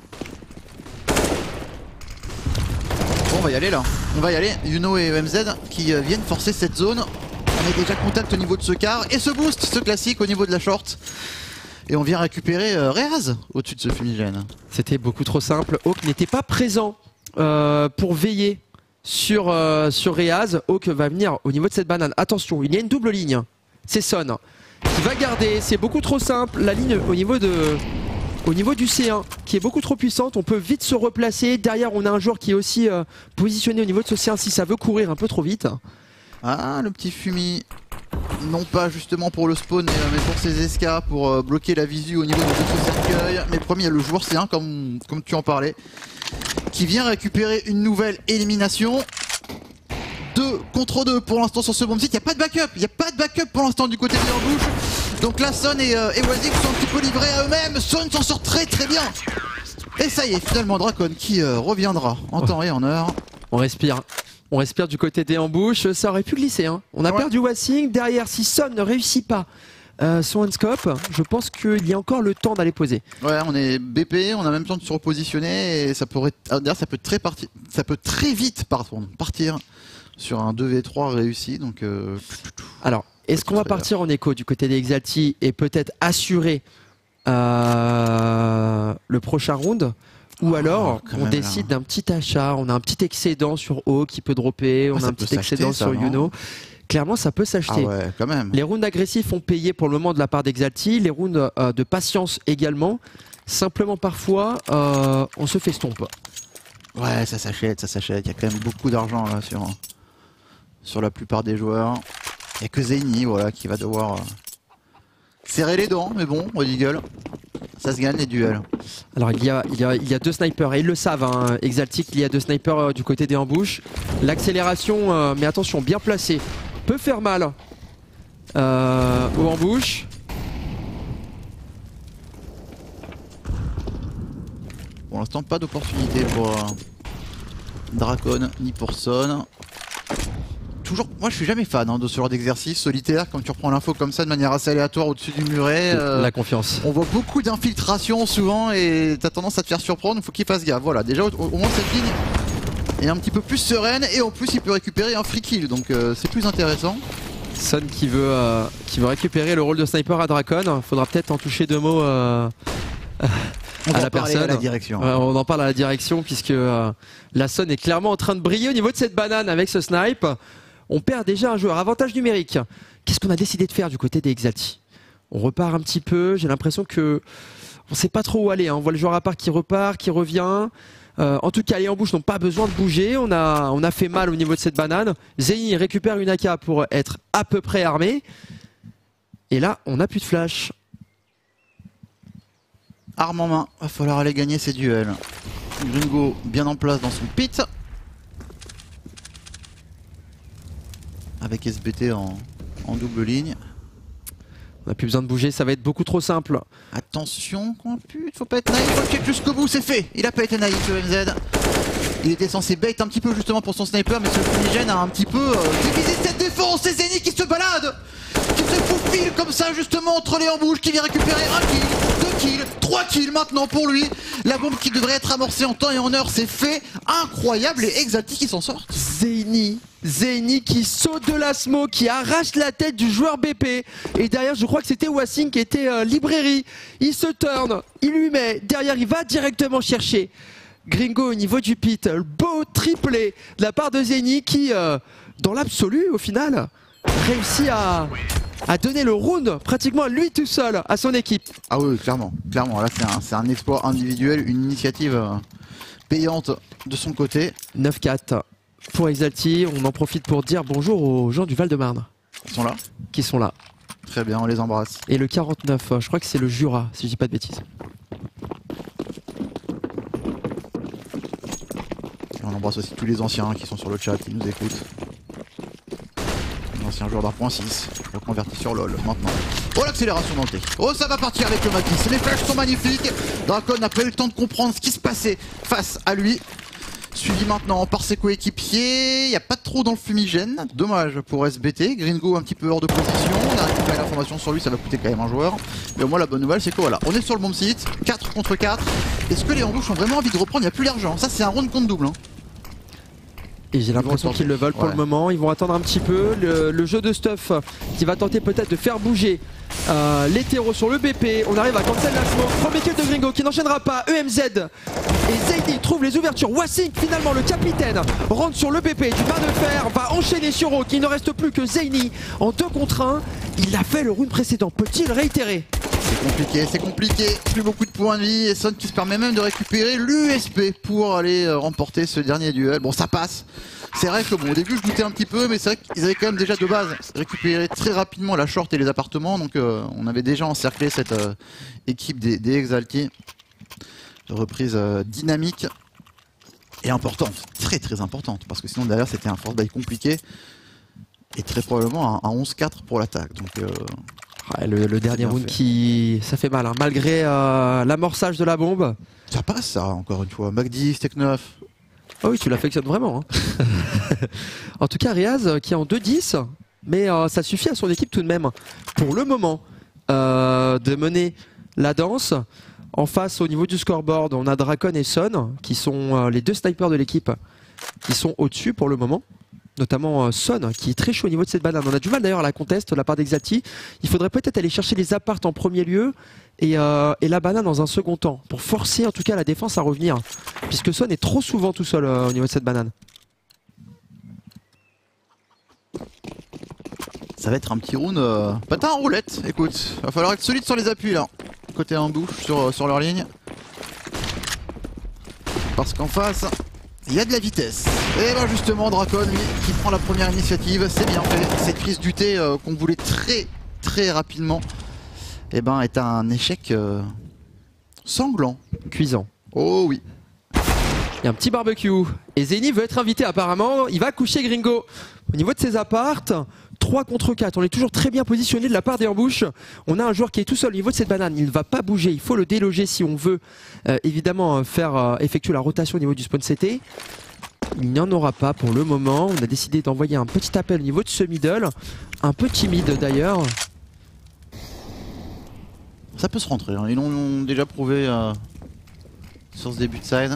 Bon, on va y aller là. On va y aller. Yuno et E M Z qui euh, viennent forcer cette zone. On est déjà contact au niveau de ce quart. Et ce boost, ce classique au niveau de la short. Et on vient récupérer euh, Reaz au-dessus de ce fumigène. C'était beaucoup trop simple. Hawk n'était pas présent euh, pour veiller sur, euh, sur Reaz. Hawk va venir au niveau de cette banane. Attention, il y a une double ligne. C'est Son qui va garder. C'est beaucoup trop simple. La ligne au niveau de... Au niveau du C un qui est beaucoup trop puissante, on peut vite se replacer. Derrière, on a un joueur qui est aussi euh, positionné au niveau de ce C un si ça veut courir un peu trop vite. Ah, le petit Fumi. Non pas justement pour le spawn, mais, mais pour ses escas, pour euh, bloquer la visu au niveau de ce cercueil. Mais premier, il y a le joueur C un, comme, comme tu en parlais, qui vient récupérer une nouvelle élimination. deux contre deux pour l'instant sur ce bomb site. Il n'y a pas de backup, il n'y a pas de backup pour l'instant du côté des Embouches. Donc là, Son et, euh, et Wazing sont un petit peu livrés à eux-mêmes. Son s'en sort très très bien. Et ça y est, finalement Dracon qui euh, reviendra en temps et en heure. On respire. On respire du côté des Embouches. Ça aurait pu glisser. Hein. On a ouais. perdu Wazing. Derrière, si Son ne réussit pas euh, son unscope. Je pense qu'il y a encore le temps d'aller poser. Ouais, on est B P, on a même temps de se repositionner et ça pourrait, d'ailleurs, ça peut très partir, ça peut très vite, pardon, partir sur un deux v trois réussi. Donc, euh... alors, est-ce qu'on va partir en écho du côté des Exalti et peut-être assurer euh, le prochain round? Ou alors, oh, on même, décide d'un petit achat, on a un petit excédent sur O qui peut dropper, on ah, a un petit excédent ça, sur non Yuno. Clairement, ça peut s'acheter. Ah ouais, quand même. Les rounds agressifs ont payé pour le moment de la part d'Exalti, les rounds euh, de patience également. Simplement, parfois, euh, on se fait stomp. Ouais, ça s'achète, ça s'achète. Il y a quand même beaucoup d'argent là sur, sur la plupart des joueurs. Il n'y a que Zeyni voilà, qui va devoir euh, serrer les dents, mais bon, Red Eagle. Ça se gagne les duels. Alors il y a, il y a, il y a deux snipers et ils le savent, hein, Exalti, il y a deux snipers euh, du côté des embouches. L'accélération, euh, mais attention, bien placée, peut faire mal euh, aux embouches. Pour l'instant, pas d'opportunité pour euh, Dracon ni pour Son. Toujours, moi je suis jamais fan hein, de ce genre d'exercice solitaire quand tu reprends l'info comme ça de manière assez aléatoire au-dessus du muret. Euh, la confiance. On voit beaucoup d'infiltration souvent et t'as tendance à te faire surprendre, il faut qu'il fasse gaffe. Voilà, déjà au, au moins cette ligne est un petit peu plus sereine et en plus il peut récupérer un free kill donc euh, c'est plus intéressant. Son qui veut, euh, qui veut récupérer le rôle de sniper à Dracon, faudra peut-être en toucher deux mots euh, on à la personne. À la direction. Euh, on en parle à la direction puisque euh, la Son est clairement en train de briller au niveau de cette banane avec ce snipe. On perd déjà un joueur. Avantage numérique. Qu'est-ce qu'on a décidé de faire du côté des Exalti? On repart un petit peu. J'ai l'impression que on sait pas trop où aller. Hein. On voit le joueur à part qui repart, qui revient. Euh, en tout cas, les embouches n'ont pas besoin de bouger. On a, on a fait mal au niveau de cette banane. Zeyni récupère une A K pour être à peu près armé. Et là, on n'a plus de flash. Arme en main. Va falloir aller gagner ces duels. Gringo bien en place dans son pit. Avec S B T en, en double ligne. On n'a plus besoin de bouger, ça va être beaucoup trop simple. Attention, compute, faut pas être naïf, faut le check jusqu'au bout, c'est fait. Il a pas été naïf le M Z. Il était censé bait un petit peu justement pour son sniper, mais ce fumigène a un petit peu euh, divisé cette défense. C'est Zeyni qui se balade, qui se faufile comme ça justement entre les embouches, qui vient récupérer un kill, deux kills, trois kills maintenant pour lui. La bombe qui devrait être amorcée en temps et en heure, c'est fait. Incroyable, et Exalti qui s'en sortent. Zeyni. Zeyni qui saute de la smoke, qui arrache la tête du joueur B P. Et derrière, je crois que c'était Wassing qui était euh, librairie. Il se turn, il lui met. Derrière, il va directement chercher Gringo au niveau du pit. Le beau triplé de la part de Zeyni qui, euh, dans l'absolu, au final, réussit à, à donner le round pratiquement lui tout seul à son équipe. Ah oui, clairement. Clairement, là, c'est un, c'est un exploit individuel, une initiative euh, payante de son côté. neuf quatre. Pour Exalti, on en profite pour dire bonjour aux gens du Val-de-Marne. Ils sont là Qui sont là. Très bien, on les embrasse. Et le quarante-neuf, je crois que c'est le Jura, si je dis pas de bêtises. Et on embrasse aussi tous les anciens qui sont sur le chat, qui nous écoutent. Les anciens joueurs d'un point six, reconvertis sur LoL maintenant. Oh, l'accélération dans le T. Oh, ça va partir avec le Matis. Les flashs sont magnifiques. Dracon n'a pas eu le temps de comprendre ce qui se passait face à lui. Suivi maintenant par ses coéquipiers, il n'y a pas trop dans le fumigène, dommage pour S B T, Gringo un petit peu hors de position, on a récupéré l'information sur lui, ça va coûter quand même un joueur, mais au moins la bonne nouvelle c'est que voilà, on est sur le bon site, quatre contre quatre, est-ce que les embouches ont vraiment envie de reprendre? Il n'y a plus l'argent, ça c'est un round contre double. Hein. Et j'ai l'impression qu'ils le veulent pour ouais. le moment, ils vont attendre un petit peu, le, le jeu de stuff qui va tenter peut-être de faire bouger euh, les terreaux sur le B P, on arrive à cancel la smoke, premier kill de Gringo qui n'enchaînera pas, E M Z et Zeyni trouve les ouvertures, Wassing finalement le capitaine rentre sur le B P du bas de fer, va enchaîner sur O, qu'il ne reste plus que Zeyni en deux contre un, il a fait le round précédent, peut-il réitérer? C'est compliqué, c'est compliqué, plus beaucoup de points de vie et Son qui se permet même de récupérer l'U S P pour aller remporter ce dernier duel. Bon, ça passe. C'est vrai que bon, au début je doutais un petit peu, mais c'est vrai qu'ils avaient quand même déjà de base récupéré très rapidement la short et les appartements, donc euh, on avait déjà encerclé cette euh, équipe des, des Exalti. Reprise euh, dynamique et importante, très très importante, parce que sinon derrière c'était un force buy compliqué et très probablement un, un onze quatre pour l'attaque. Donc euh, ouais, le, le dernier round qui ça fait mal, hein. Malgré euh, l'amorçage de la bombe. Ça passe ça, encore une fois. Mac dix, Tech neuf. Ah oui, tu l'affectionnes vraiment. Hein. En tout cas, Riaz qui est en deux dix, mais euh, ça suffit à son équipe tout de même. Pour le moment, euh, de mener la danse. En face, au niveau du scoreboard, on a Dracon et Son, qui sont euh, les deux snipers de l'équipe, qui sont au-dessus pour le moment. Notamment euh, Son, qui est très chaud au niveau de cette banane. On a du mal d'ailleurs à la conteste de la part d'Exalti. Il faudrait peut-être aller chercher les apparts en premier lieu et, euh, et la banane dans un second temps, pour forcer en tout cas la défense à revenir. Puisque Son est trop souvent tout seul euh, au niveau de cette banane. Ça va être un petit round euh, patin en roulette, écoute. Va falloir être solide sur les appuis là. Côté embouche sur, sur leur ligne. Parce qu'en face, il y a de la vitesse. Et ben justement, Dracon, lui, qui prend la première initiative, c'est bien fait. Cette prise du thé euh, qu'on voulait très très rapidement, et ben est un échec euh, sanglant. Cuisant. Oh oui. Il y a un petit barbecue. Et Zeni veut être invité apparemment. Il va coucher Gringo. Au niveau de ses appartes, trois contre quatre. On est toujours très bien positionné de la part des embouches. On a un joueur qui est tout seul au niveau de cette banane. Il ne va pas bouger. Il faut le déloger si on veut euh, évidemment faire euh, effectuer la rotation au niveau du spawn C T. Il n'y en aura pas pour le moment. On a décidé d'envoyer un petit appel au niveau de ce middle. Un peu timide d'ailleurs. Ça peut se rentrer. Hein. Ils l'ont déjà prouvé euh, sur ce début de side.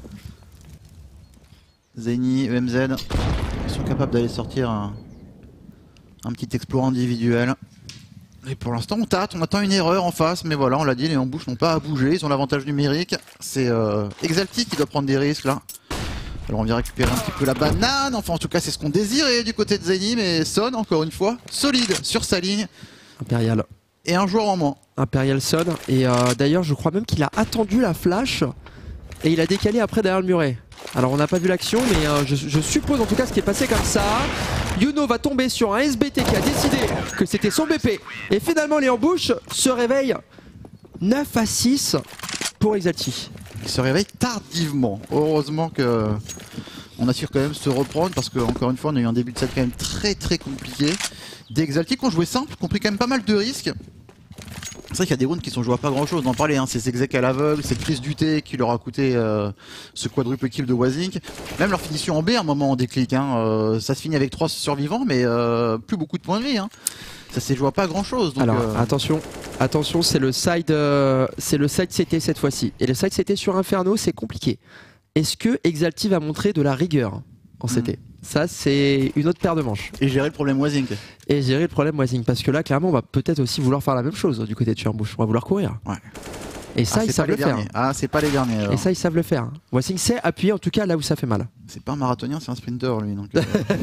Zeni, E M Z, ils sont capables d'aller sortir un, un petit exploit individuel. Et pour l'instant on tâte, on attend une erreur en face, mais voilà, on l'a dit, les embouches n'ont pas à bouger, ils ont l'avantage numérique. C'est euh, Exalti qui doit prendre des risques là. Alors on vient récupérer un petit peu la banane, enfin en tout cas c'est ce qu'on désirait du côté de Zeni, mais Son, encore une fois, solide sur sa ligne. Impérial. Et un joueur en moins. Impérial Son. Et euh, d'ailleurs je crois même qu'il a attendu la flash et il a décalé après derrière le muret. Alors on n'a pas vu l'action, mais euh, je, je suppose en tout cas ce qui est passé comme ça. Yuno va tomber sur un S B T qui a décidé que c'était son B P. Et finalement les embouches se réveillent neuf à six pour Exalti. Il se réveille tardivement. Heureusement que on assure quand même se reprendre parce que encore une fois on a eu un début de set quand même très très compliqué. Des Exalti qui ont joué simple, qui ont pris quand même pas mal de risques. C'est vrai qu'il y a des rounds qui sont joués à pas grand chose, d'en parler, hein. C'est ces exec à l'aveugle, cette prise du thé qui leur a coûté euh, ce quadruple kill de Wazink. Même leur finition en B à un moment en déclic, hein. euh, ça se finit avec trois survivants mais euh, plus beaucoup de points de vie. Hein. Ça s'est joué à pas grand chose. Donc, Alors euh... attention, attention, c'est le side, euh, c'est le side C T cette fois-ci. Et le side C T sur Inferno, c'est compliqué. Est-ce que Exalti va montrer de la rigueur en C T? mmh. Ça, c'est une autre paire de manches. Et gérer le problème Wazink. Et gérer le problème Wazink. Parce que là, clairement, on va peut-être aussi vouloir faire la même chose du côté de Chermbouche. On va vouloir courir. Ouais. Et ça, ah, ils savent le derniers. faire. Ah, c'est pas les derniers. Alors. Et ça, ils savent le faire. Wazink sait appuyer en tout cas là où ça fait mal. C'est pas un marathonien, c'est un sprinter lui. Donc, euh...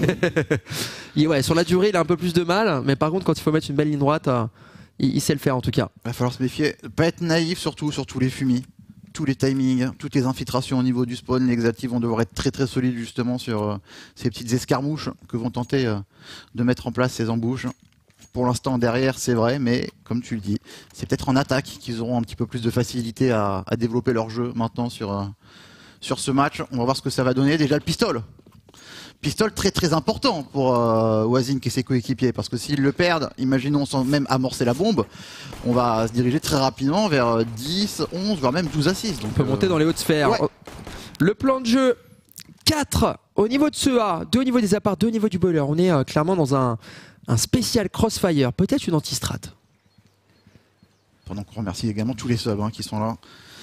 Et ouais, sur la durée, il a un peu plus de mal. Mais par contre, quand il faut mettre une belle ligne droite, euh, il, il sait le faire en tout cas. Il va falloir se méfier. Pas être naïf surtout sur tous les fumis. Tous les timings, toutes les infiltrations au niveau du spawn, les Exalti vont devoir être très très solides justement sur euh, ces petites escarmouches que vont tenter euh, de mettre en place ces embouches. Pour l'instant derrière c'est vrai, mais comme tu le dis, c'est peut-être en attaque qu'ils auront un petit peu plus de facilité à, à développer leur jeu maintenant sur, euh, sur ce match. On va voir ce que ça va donner. Déjà le pistol. Pistol très très important pour euh, Wazink et ses coéquipiers parce que s'ils le perdent, imaginons sans même amorcer la bombe, on va se diriger très rapidement vers dix, onze, voire même douze à six. Donc, on peut euh... monter dans les hautes sphères. Ouais. Le plan de jeu, quatre au niveau de ce A, deux au niveau des apparts, deux au niveau du boiler. On est euh, clairement dans un, un spécial crossfire, peut-être une anti-strat. Pendant qu'on remercie également tous les subs hein, qui sont là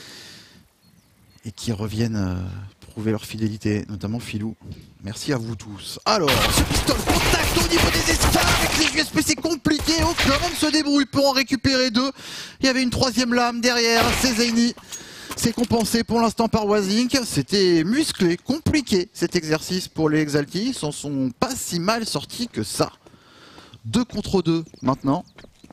et qui reviennent euh, prouver leur fidélité, notamment Philou. Merci à vous tous. Alors, ce pistol contact au niveau des escales avec les U S P, c'est compliqué. Oh, quand même se débrouille pour en récupérer deux. Il y avait une troisième lame derrière, c'est Zeni. C'est compensé pour l'instant par Wazink. C'était musclé, compliqué cet exercice pour les Exalti. Ils s'en sont pas si mal sortis que ça. deux contre deux maintenant.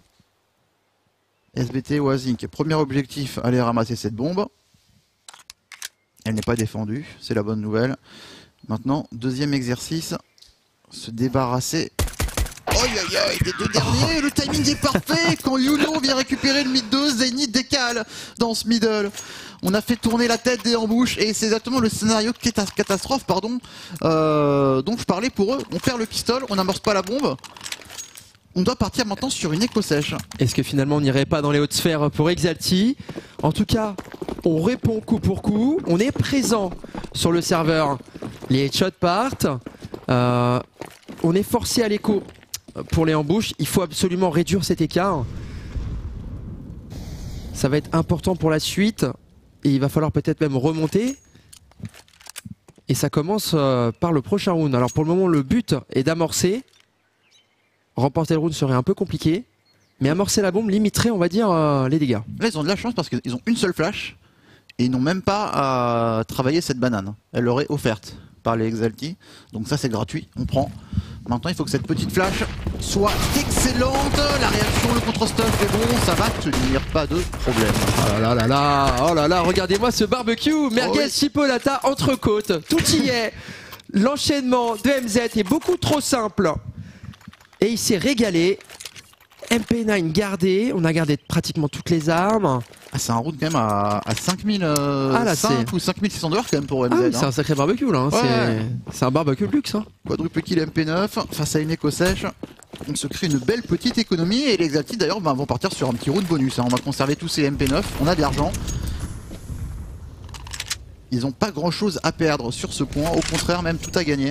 S B T Wazink, premier objectif, aller ramasser cette bombe. Elle n'est pas défendue, c'est la bonne nouvelle. Maintenant, deuxième exercice, se débarrasser. Aïe aïe aïe, des deux derniers, le timing est parfait. Quand Yuno vient récupérer le mid deux, Zeni décale dans ce middle. On a fait tourner la tête des embouches et c'est exactement le scénario de catastrophe pardon, euh, dont je parlais pour eux. On perd le pistol, on n'amorce pas la bombe. On doit partir maintenant sur une écho sèche. Est-ce que finalement on n'irait pas dans les hautes sphères pour Exalti? En tout cas, on répond coup pour coup. On est présent sur le serveur. Les headshots partent. Euh, on est forcé à l'écho pour les embouches. Il faut absolument réduire cet écart. Ça va être important pour la suite. Et il va falloir peut-être même remonter. Et ça commence euh, par le prochain round. Alors pour le moment, le but est d'amorcer. Remporter le round serait un peu compliqué. Mais amorcer la bombe limiterait, on va dire, euh, les dégâts. Là, ils ont de la chance parce qu'ils ont une seule flash. Et ils n'ont même pas à travailler cette banane. Elle leur est offerte par les Exalti. Donc ça, c'est gratuit. On prend. Maintenant, il faut que cette petite flash soit excellente. La réaction, le contre-stuff est bon. Ça va tenir, pas de problème. Oh là là là, oh là là, regardez-moi ce barbecue. Merguez, oh oui. chipolata, entrecôte. Tout y est. L'enchaînement de M Z est beaucoup trop simple. Et il s'est régalé. M P neuf gardé. On a gardé pratiquement toutes les armes. Ah, c'est un round quand même à, à cinq mille cinq ou cinq mille six cents dollars quand même pour M Z. Ah oui, hein. c'est un sacré barbecue là. Hein. Ouais. C'est un barbecue de luxe. Hein. Quadruple kill M P neuf face à une éco-sèche. On se crée une belle petite économie et les Exalti d'ailleurs bah, vont partir sur un petit round bonus. Hein. On va conserver tous ces M P neuf. On a de l'argent. Ils n'ont pas grand chose à perdre sur ce point. Au contraire, même tout à gagner.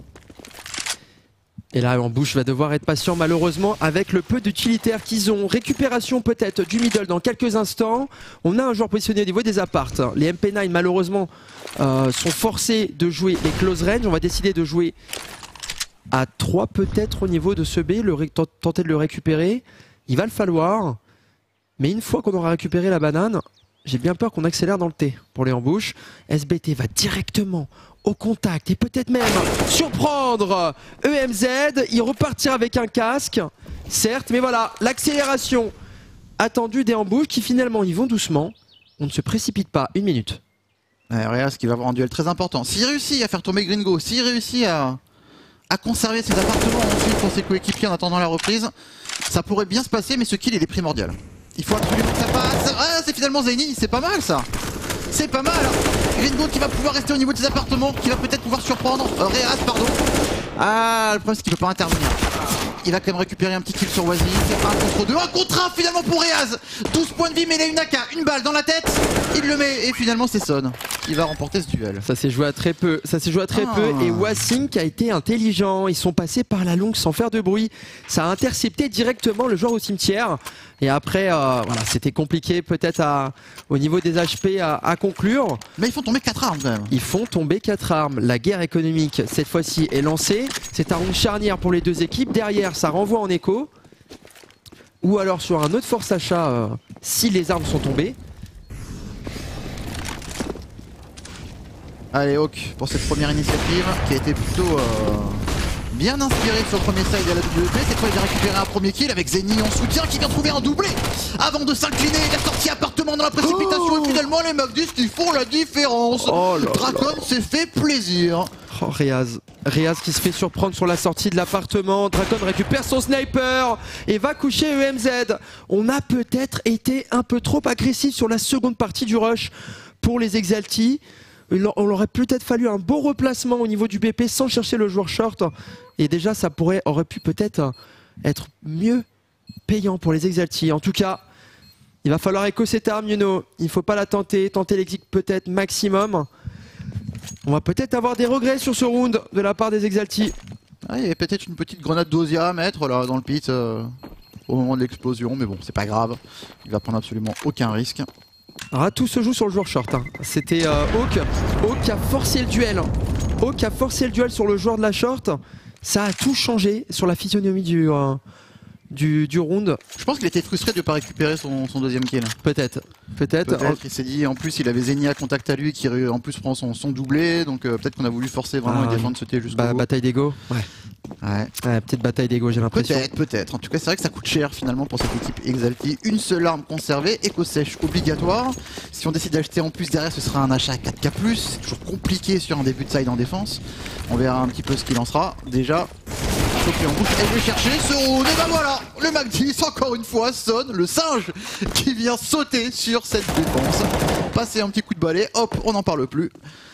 Et là, en bouche va devoir être patient malheureusement avec le peu d'utilitaires qu'ils ont. Récupération peut-être du middle dans quelques instants. On a un joueur positionné au niveau des appartes. Les M P neuf malheureusement euh, sont forcés de jouer les close range. On va décider de jouer à trois peut-être au niveau de ce B, le tenter de le récupérer. Il va le falloir. Mais une fois qu'on aura récupéré la banane, j'ai bien peur qu'on accélère dans le T pour les embouches. S B T va directement au contact et peut-être même surprendre E M Z. Il repartira avec un casque, certes, mais voilà, l'accélération attendue des embouches qui finalement ils vont doucement. On ne se précipite pas, une minute. Ouais, Reas qui va avoir un duel très important. S'il réussit à faire tomber Gringo, s'il réussit à, à conserver ses appartements ensuite pour ses coéquipiers en attendant la reprise, ça pourrait bien se passer, mais ce kill il est primordial. Il faut absolument que ça passe. Ah, c'est finalement Zeni, c'est pas mal ça. C'est pas mal. Gringo qui va pouvoir rester au niveau de ses appartements, qui va peut-être pouvoir surprendre euh, Reas, pardon. Ah, le problème c'est qu'il peut pas intervenir. Il va quand même récupérer un petit kill sur Wazi. C'est un contre deux, un contre un finalement pour Reas. douze points de vie, mais il a une A K, une balle dans la tête. Il le met et finalement c'est Son qui va remporter ce duel. Ça s'est joué à très peu. Ça s'est joué à très ah. peu et Wasink a été intelligent. Ils sont passés par la longue sans faire de bruit. Ça a intercepté directement le joueur au cimetière. Et après, euh, voilà, c'était compliqué peut-être au niveau des H P à, à conclure. Mais ils font tomber quatre armes quand même. Ils font tomber quatre armes. La guerre économique cette fois-ci est lancée. C'est un round charnière pour les deux équipes. Derrière, ça renvoie en écho. Ou alors sur un autre force achat euh, si les armes sont tombées. Allez, Hawk pour cette première initiative qui a été plutôt euh, bien inspirée sur le premier side à la W P. Cette fois, il vient récupérer un premier kill avec Zeni en soutien qui vient trouver un doublé avant de s'incliner. Il a sorti appartement dans la précipitation oh et finalement les Magdis qui font la différence. Oh Dracon s'est fait plaisir. Oh, Reaz. Reaz qui se fait surprendre sur la sortie de l'appartement. Dracon récupère son sniper et va coucher E M Z. On a peut-être été un peu trop agressif sur la seconde partie du rush pour les Exalti. On aurait peut-être fallu un beau replacement au niveau du B P sans chercher le joueur short. Et déjà, ça pourrait, aurait pu peut-être être mieux payant pour les Exalti. En tout cas, il va falloir écho cette arme, Yuno. Il ne faut pas la tenter. Tenter l'exit peut-être maximum. On va peut-être avoir des regrets sur ce round de la part des Exalti. Ah, il y avait peut-être une petite grenade d'Ozia à mettre là dans le pit euh, au moment de l'explosion. Mais bon, c'est pas grave. Il va prendre absolument aucun risque. Alors, tout se joue sur le joueur short. Hein. C'était euh, Hawk. Hawk qui a forcé le duel. Hawk qui a forcé le duel sur le joueur de la short. Ça a tout changé sur la physionomie du, euh, du, du round. Je pense qu'il était frustré de ne pas récupérer son, son deuxième kill. Peut-être. Peut-être. Peut il s'est dit, en plus, il avait Zeni à contact à lui qui en plus prend son, son doublé. Donc euh, peut-être qu'on a voulu forcer vraiment ah, et défendre ce T jusqu'au bah, bout. Bataille d'ego. Ouais. Ouais. Ouais, petite bataille d'ego, j'ai l'impression. Peut-être, peut-être. En tout cas, c'est vrai que ça coûte cher finalement pour cette équipe Exalti. Une seule arme conservée, éco-sèche obligatoire. Si on décide d'acheter en plus derrière, ce sera un achat à quatre K plus. C'est toujours compliqué sur un début de side en défense. On verra un petit peu ce qu'il en sera. Déjà, en bouche, elle veut chercher ce round. Et ben voilà, le Magdis, encore une fois, sonne le singe qui vient sauter sur cette défense. Passer un petit coup de balai, hop, on n'en parle plus.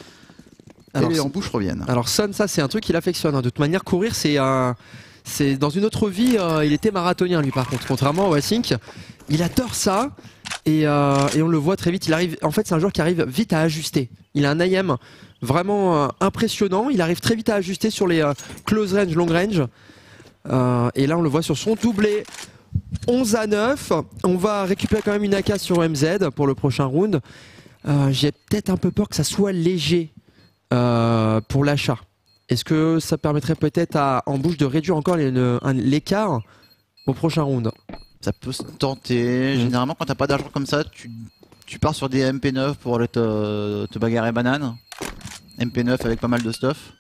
Alors, et les embouches reviennent. Alors Son, ça c'est un truc qu'il affectionne. Hein. De toute manière, courir c'est un... c'est dans une autre vie, euh, il était marathonien lui par contre. Contrairement à Wasink, il adore ça et, euh, et on le voit très vite. Il arrive. En fait, c'est un joueur qui arrive vite à ajuster. Il a un A M vraiment euh, impressionnant. Il arrive très vite à ajuster sur les euh, close range, long range. Euh, et là, on le voit sur son doublé. onze à neuf. On va récupérer quand même une A K sur M Z pour le prochain round. Euh, J'ai peut-être un peu peur que ça soit léger euh, pour l'achat. Est-ce que ça permettrait peut-être à Embouche de réduire encore l'écart au prochain round? Ça peut se tenter. Mmh. Généralement, quand t'as pas d'argent comme ça, tu, tu pars sur des M P neuf pour aller te, te bagarrer banane. M P neuf avec pas mal de stuff.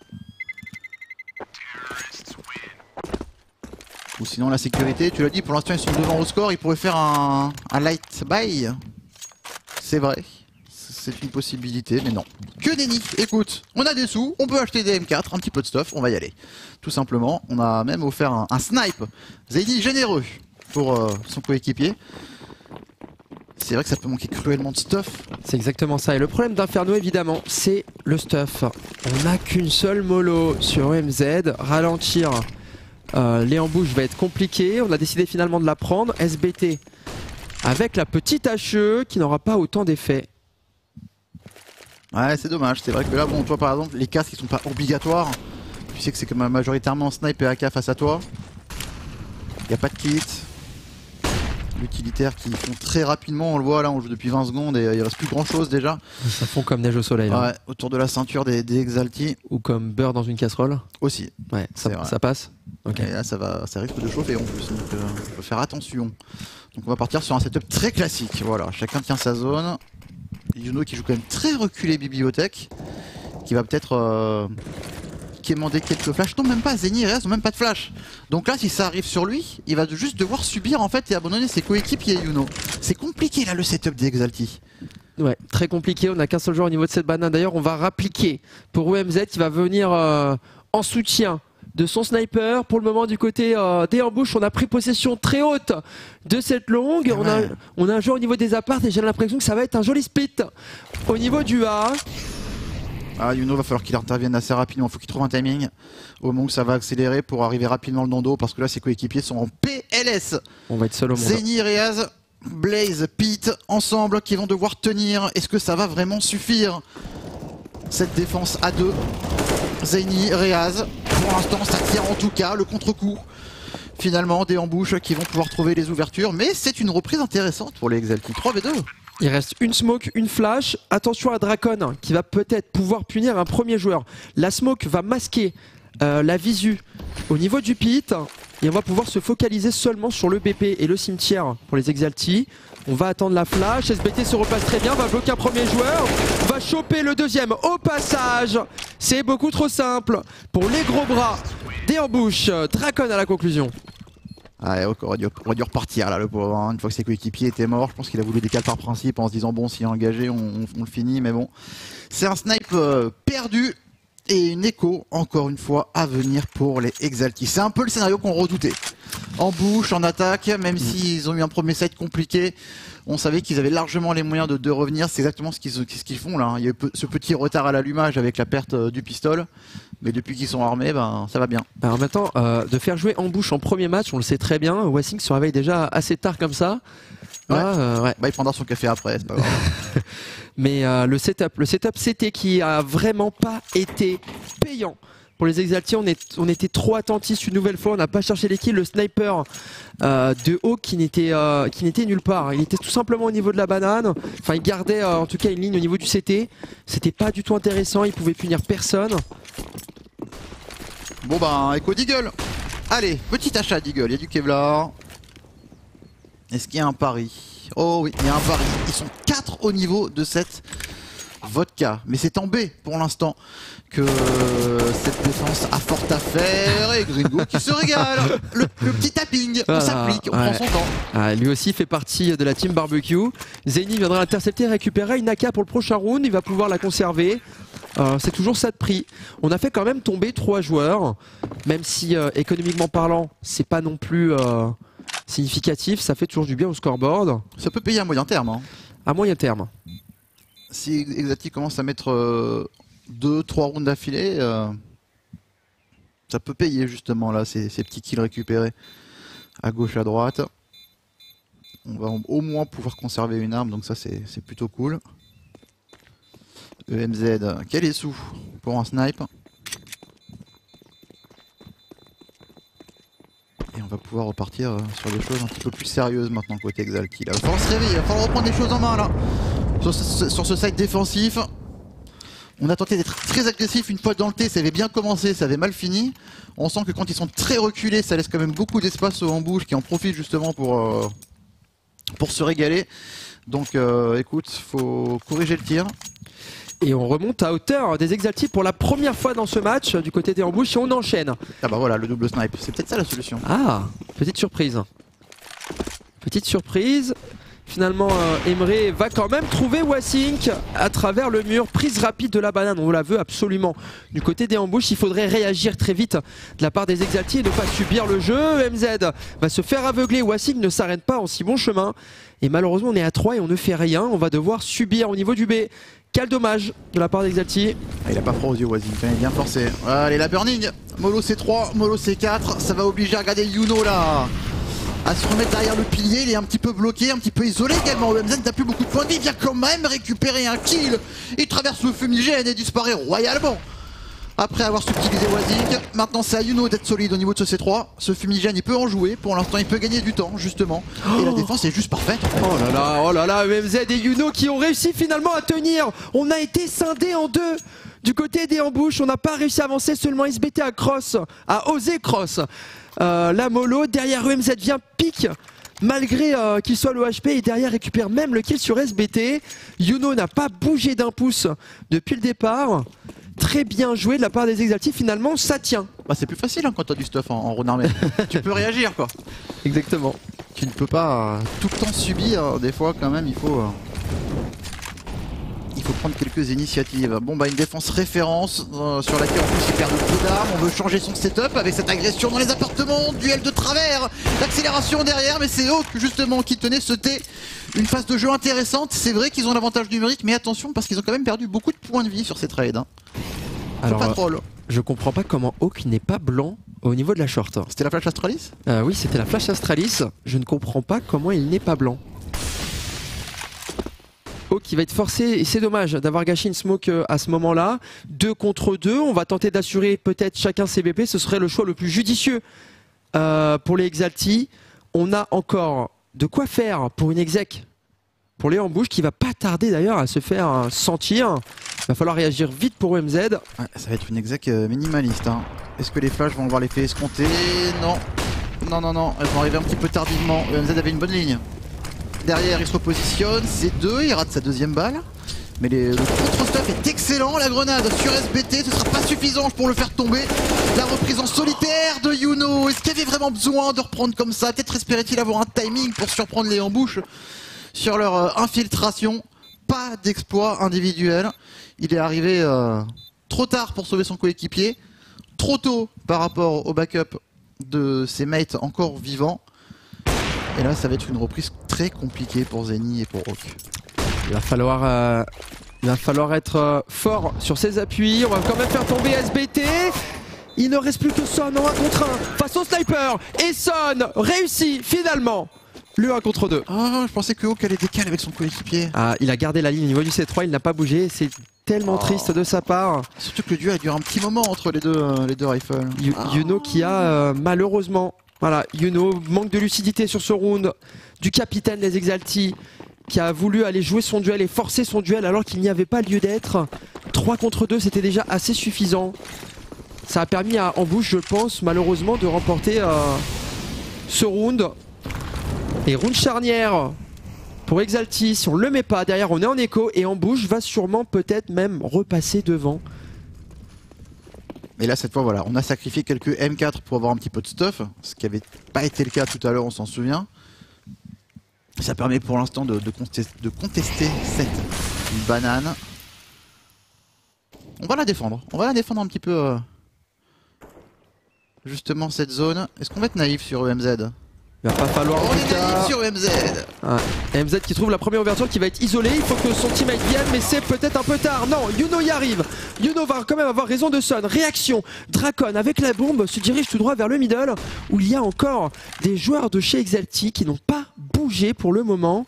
Ou sinon la sécurité, tu l'as dit, pour l'instant ils sont devant au score, ils pourraient faire un, un light buy. C'est vrai, c'est une possibilité, mais non. Que nenni. Écoute, on a des sous, on peut acheter des M quatre, un petit peu de stuff, on va y aller. Tout simplement, on a même offert un, un snipe, Zaidi généreux pour euh, son coéquipier. C'est vrai que ça peut manquer cruellement de stuff. C'est exactement ça. Et le problème d'Inferno, évidemment, c'est le stuff. On n'a qu'une seule mollo sur M Z. Ralentir euh, les embouches va être compliqué. On a décidé finalement de la prendre. S B T avec la petite H E qui n'aura pas autant d'effet. Ouais, c'est dommage. C'est vrai que là, bon, toi par exemple, les casques ils sont pas obligatoires. Tu sais que c'est comme majoritairement snipe et A K face à toi. Il n'y a pas de kit. Utilitaires qui font très rapidement, on le voit là, on joue depuis vingt secondes et il reste plus grand chose déjà. Ça fond comme neige au soleil là. Ouais, autour de la ceinture des, des Exalti. Ou comme beurre dans une casserole. Aussi. Ouais, ça, ça passe. Okay. Et là ça va, ça risque de chauffer en plus, donc euh, faut faire attention. Donc on va partir sur un setup très classique, voilà, chacun tient sa zone. Yuno qui joue quand même très reculé bibliothèque, qui va peut-être euh, quémander quelques flashs. Non, même pas, Zeni et Reyes n'ont même pas de flash. Donc là, si ça arrive sur lui, il va juste devoir subir en fait et abandonner ses coéquipiers Yuno. C'est compliqué là le setup des Exalti. Ouais, très compliqué, on n'a qu'un seul joueur au niveau de cette banane. D'ailleurs, on va rappliquer pour U M Z qui va venir euh, en soutien de son sniper. Pour le moment, du côté euh, des embouches, on a pris possession très haute de cette longue. Ouais. On, a, on a un joueur au niveau des apparts et j'ai l'impression que ça va être un joli split au niveau du A. Ah, Yuno va falloir qu'il intervienne assez rapidement, il faut qu'il trouve un timing au moment où ça va accélérer pour arriver rapidement dans le dos parce que là ses coéquipiers sont en P L S. On va être seul au monde. Zeni, Reyes, Blaze, Pete ensemble qui vont devoir tenir. Est-ce que ça va vraiment suffire cette défense à deux? Zeni, Reyes, pour l'instant ça tire en tout cas le contre-coup. Finalement des embouches qui vont pouvoir trouver les ouvertures, mais c'est une reprise intéressante pour les Exalti. trois v deux. Il reste une smoke, une flash. Attention à Dracon qui va peut-être pouvoir punir un premier joueur. La smoke va masquer euh, la visu au niveau du pit. Et on va pouvoir se focaliser seulement sur le B P et le cimetière pour les Exalti. On va attendre la flash. S B T se repasse très bien, va bloquer un premier joueur. Va choper le deuxième au passage. C'est beaucoup trop simple pour les gros bras des embouches. Dracon à la conclusion. Ah, on aurait dû, on aurait dû repartir là le pauvre, hein. Une fois que ses coéquipiers étaient morts, je pense qu'il a voulu décaler par principe en se disant bon, s'il est engagé on, on, on le finit, mais bon. C'est un snipe euh, perdu et une écho encore une fois à venir pour les Exalti. C'est un peu le scénario qu'on redoutait. En bouche, en attaque, même mmh. s'ils ont eu un premier set compliqué, on savait qu'ils avaient largement les moyens de, de revenir. C'est exactement ce qu'ils ce qu'ils font là, hein. Il y a eu ce petit retard à l'allumage avec la perte euh, du pistolet. Mais depuis qu'ils sont armés, ben, ça va bien. Alors maintenant, euh, de faire jouer Embouche en premier match, on le sait très bien. Wassing se réveille déjà assez tard comme ça. Ouais. Ah, euh, ouais. Bah, il prendra son café après, c'est pas grave. Mais euh, le setup, le setup C T qui a vraiment pas été payant. Pour les Exalti, on, est, on était trop attentifs une nouvelle fois, on n'a pas cherché les kills. Le sniper euh, de haut qui n'était euh, qui n'était nulle part. Il était tout simplement au niveau de la banane. Enfin, il gardait euh, en tout cas une ligne au niveau du C T. C'était pas du tout intéressant, il pouvait punir personne. Bon ben, Echo d'Eagle. Allez, petit achat d'Eagle, il y a du Kevlar. Est-ce qu'il y a un pari? Oh oui, il y a un pari. Ils sont quatre au niveau de cette vodka. Mais c'est en B pour l'instant que cette défense a fort à faire. Et Gringo qui se régale. Le, le petit tapping, on ah, s'applique, on ouais. prend son temps. Ah, lui aussi fait partie de la team barbecue. Zeni viendra intercepter et récupérer une A K pour le prochain round. Il va pouvoir la conserver. Euh, c'est toujours ça de prix. On a fait quand même tomber trois joueurs, même si euh, économiquement parlant, c'est pas non plus euh, significatif. Ça fait toujours du bien au scoreboard. Ça peut payer à moyen terme. Hein. À moyen terme. Si Exalti commence à mettre euh, deux, trois rounds d'affilée, euh, ça peut payer justement là ces, ces petits kills récupérés à gauche, à droite. On va au moins pouvoir conserver une arme, donc ça c'est plutôt cool. E M Z, quel est sous pour un snipe? Et on va pouvoir repartir euh, sur des choses un petit peu plus sérieuses maintenant côté Exalti. Là, il va falloir se réveiller, il va falloir reprendre des choses en main là. Sur ce, sur ce side défensif, on a tenté d'être très agressif une fois dans le T, ça avait bien commencé, ça avait mal fini. On sent que quand ils sont très reculés, ça laisse quand même beaucoup d'espace aux embouches qui en profitent justement pour, euh, pour se régaler. Donc euh, écoute, faut corriger le tir. Et on remonte à hauteur des Exalti pour la première fois dans ce match du côté des embouches et on enchaîne. Ah bah voilà, le double snipe, c'est peut-être ça la solution. Ah, petite surprise. Petite surprise. Finalement, euh, Emre va quand même trouver Wasink à travers le mur. Prise rapide de la banane, on la veut absolument. Du côté des embouches, il faudrait réagir très vite de la part des Exalti et ne pas subir le jeu. M Z va se faire aveugler. Wasink ne s'arrête pas en si bon chemin. Et malheureusement, on est à trois et on ne fait rien. On va devoir subir au niveau du B. Quel dommage de la part d'Exalti. Ah, il a pas froid aux yeux, Wasink, il est bien forcé. Allez, la burning. Molo C trois, Molo C quatre. Ça va obliger à regarder Yuno là à se remettre derrière le pilier. Il est un petit peu bloqué, un petit peu isolé également. O M Z n'a plus beaucoup de points de vie. Il vient quand même récupérer un kill. Il traverse le fumigène et disparaît royalement après avoir subtilisé Wasink. Maintenant c'est à Yuno d'être solide au niveau de ce C trois. Ce fumigène il peut en jouer. Pour l'instant il peut gagner du temps justement. Oh. Et la défense est juste parfaite en fait. Oh là là, oh là là, O M Z et Yuno qui ont réussi finalement à tenir. On a été scindés en deux. Du côté des embouches, on n'a pas réussi à avancer, seulement S B T à cross, à oser cross. Euh, la Molo, derrière O M Z vient pique. Malgré euh, qu'il soit le H P et derrière récupère même le kill sur S B T. Yuno n'a pas bougé d'un pouce depuis le départ. Très bien joué de la part des Exalti, finalement ça tient. Bah c'est plus facile hein, quand t'as du stuff en, en rune armée. Tu peux réagir quoi. Exactement. Tu ne peux pas euh, tout le temps subir, hein. Des fois quand même il faut... Euh... Il faut prendre quelques initiatives. Bon bah une défense référence euh, sur laquelle en plus il perd beaucoup d'armes. On veut changer son setup avec cette agression dans les appartements. Duel de travers, l'accélération derrière. Mais c'est Hawk justement qui tenait ce T. Une phase de jeu intéressante. C'est vrai qu'ils ont l'avantage numérique, mais attention parce qu'ils ont quand même perdu beaucoup de points de vie sur ces trades. Hein. Alors, pas troll. Je comprends pas comment Hawk n'est pas blanc au niveau de la short. C'était la flash Astralis euh, Oui, c'était la flash Astralis. Je ne comprends pas comment il n'est pas blanc. Qui va être forcé, et c'est dommage d'avoir gâché une smoke à ce moment là. Deux contre deux, on va tenter d'assurer peut-être chacun ses B P, ce serait le choix le plus judicieux euh, pour les Exalti. On a encore de quoi faire pour une exec, pour les embouches qui va pas tarder d'ailleurs à se faire sentir. Il va falloir réagir vite pour O M Z. Ouais, ça va être une exec minimaliste hein. Est-ce que les flashs vont voir l'effet escompté? Non, non, non, non, elles vont arriver un petit peu tardivement. O M Z avait une bonne ligne. Derrière il se repositionne, c'est deux, il rate sa deuxième balle. Mais les, le contre-stuff est excellent, la grenade sur S B T, ce sera pas suffisant pour le faire tomber. La reprise en solitaire de Yuno, est-ce qu'il y avait vraiment besoin de reprendre comme ça? Peut-être espérait-il avoir un timing pour surprendre les embouches sur leur euh, infiltration. Pas d'exploit individuel, il est arrivé euh, trop tard pour sauver son coéquipier, trop tôt par rapport au backup de ses mates encore vivants. Et là ça va être une reprise très compliquée pour Zeni et pour Hawk. Il va falloir, euh, il va falloir être euh, fort sur ses appuis. On va quand même faire tomber S B T. Il ne reste plus que Son en un contre un face au sniper. Et Son réussit finalement le un contre deux. Ah, je pensais que Hawk allait décaler avec son coéquipier. Ah, il a gardé la ligne au niveau du C trois, il n'a pas bougé. C'est tellement oh. triste de sa part. Surtout que le duel a duré un petit moment entre les deux, euh, les deux rifles. You, ah. Yuno qui a euh, malheureusement... Voilà, Yuno, manque de lucidité sur ce round du capitaine des Exalti qui a voulu aller jouer son duel et forcer son duel alors qu'il n'y avait pas lieu d'être. trois contre deux, c'était déjà assez suffisant. Ça a permis à Embouche, je pense, malheureusement, de remporter euh, ce round. Et round charnière pour Exalti, si on ne le met pas, derrière on est en écho et Embouche va sûrement peut-être même repasser devant. Et là cette fois voilà, on a sacrifié quelques M quatre pour avoir un petit peu de stuff, ce qui n'avait pas été le cas tout à l'heure, on s'en souvient. Ça permet pour l'instant de, de, contester, de contester cette banane. On va la défendre, on va la défendre un petit peu euh, justement cette zone. Est-ce qu'on va être naïf sur E M Z? Il va pas falloir. On est naïf sur E M Z. Ah, M Z qui trouve la première ouverture qui va être isolée. Il faut que son teammate vienne, mais c'est peut-être un peu tard. Non, Yuno y arrive. Yuno va quand même avoir raison de Son. Réaction. Dracon avec la bombe se dirige tout droit vers le middle où il y a encore des joueurs de chez Exalti qui n'ont pas bougé pour le moment.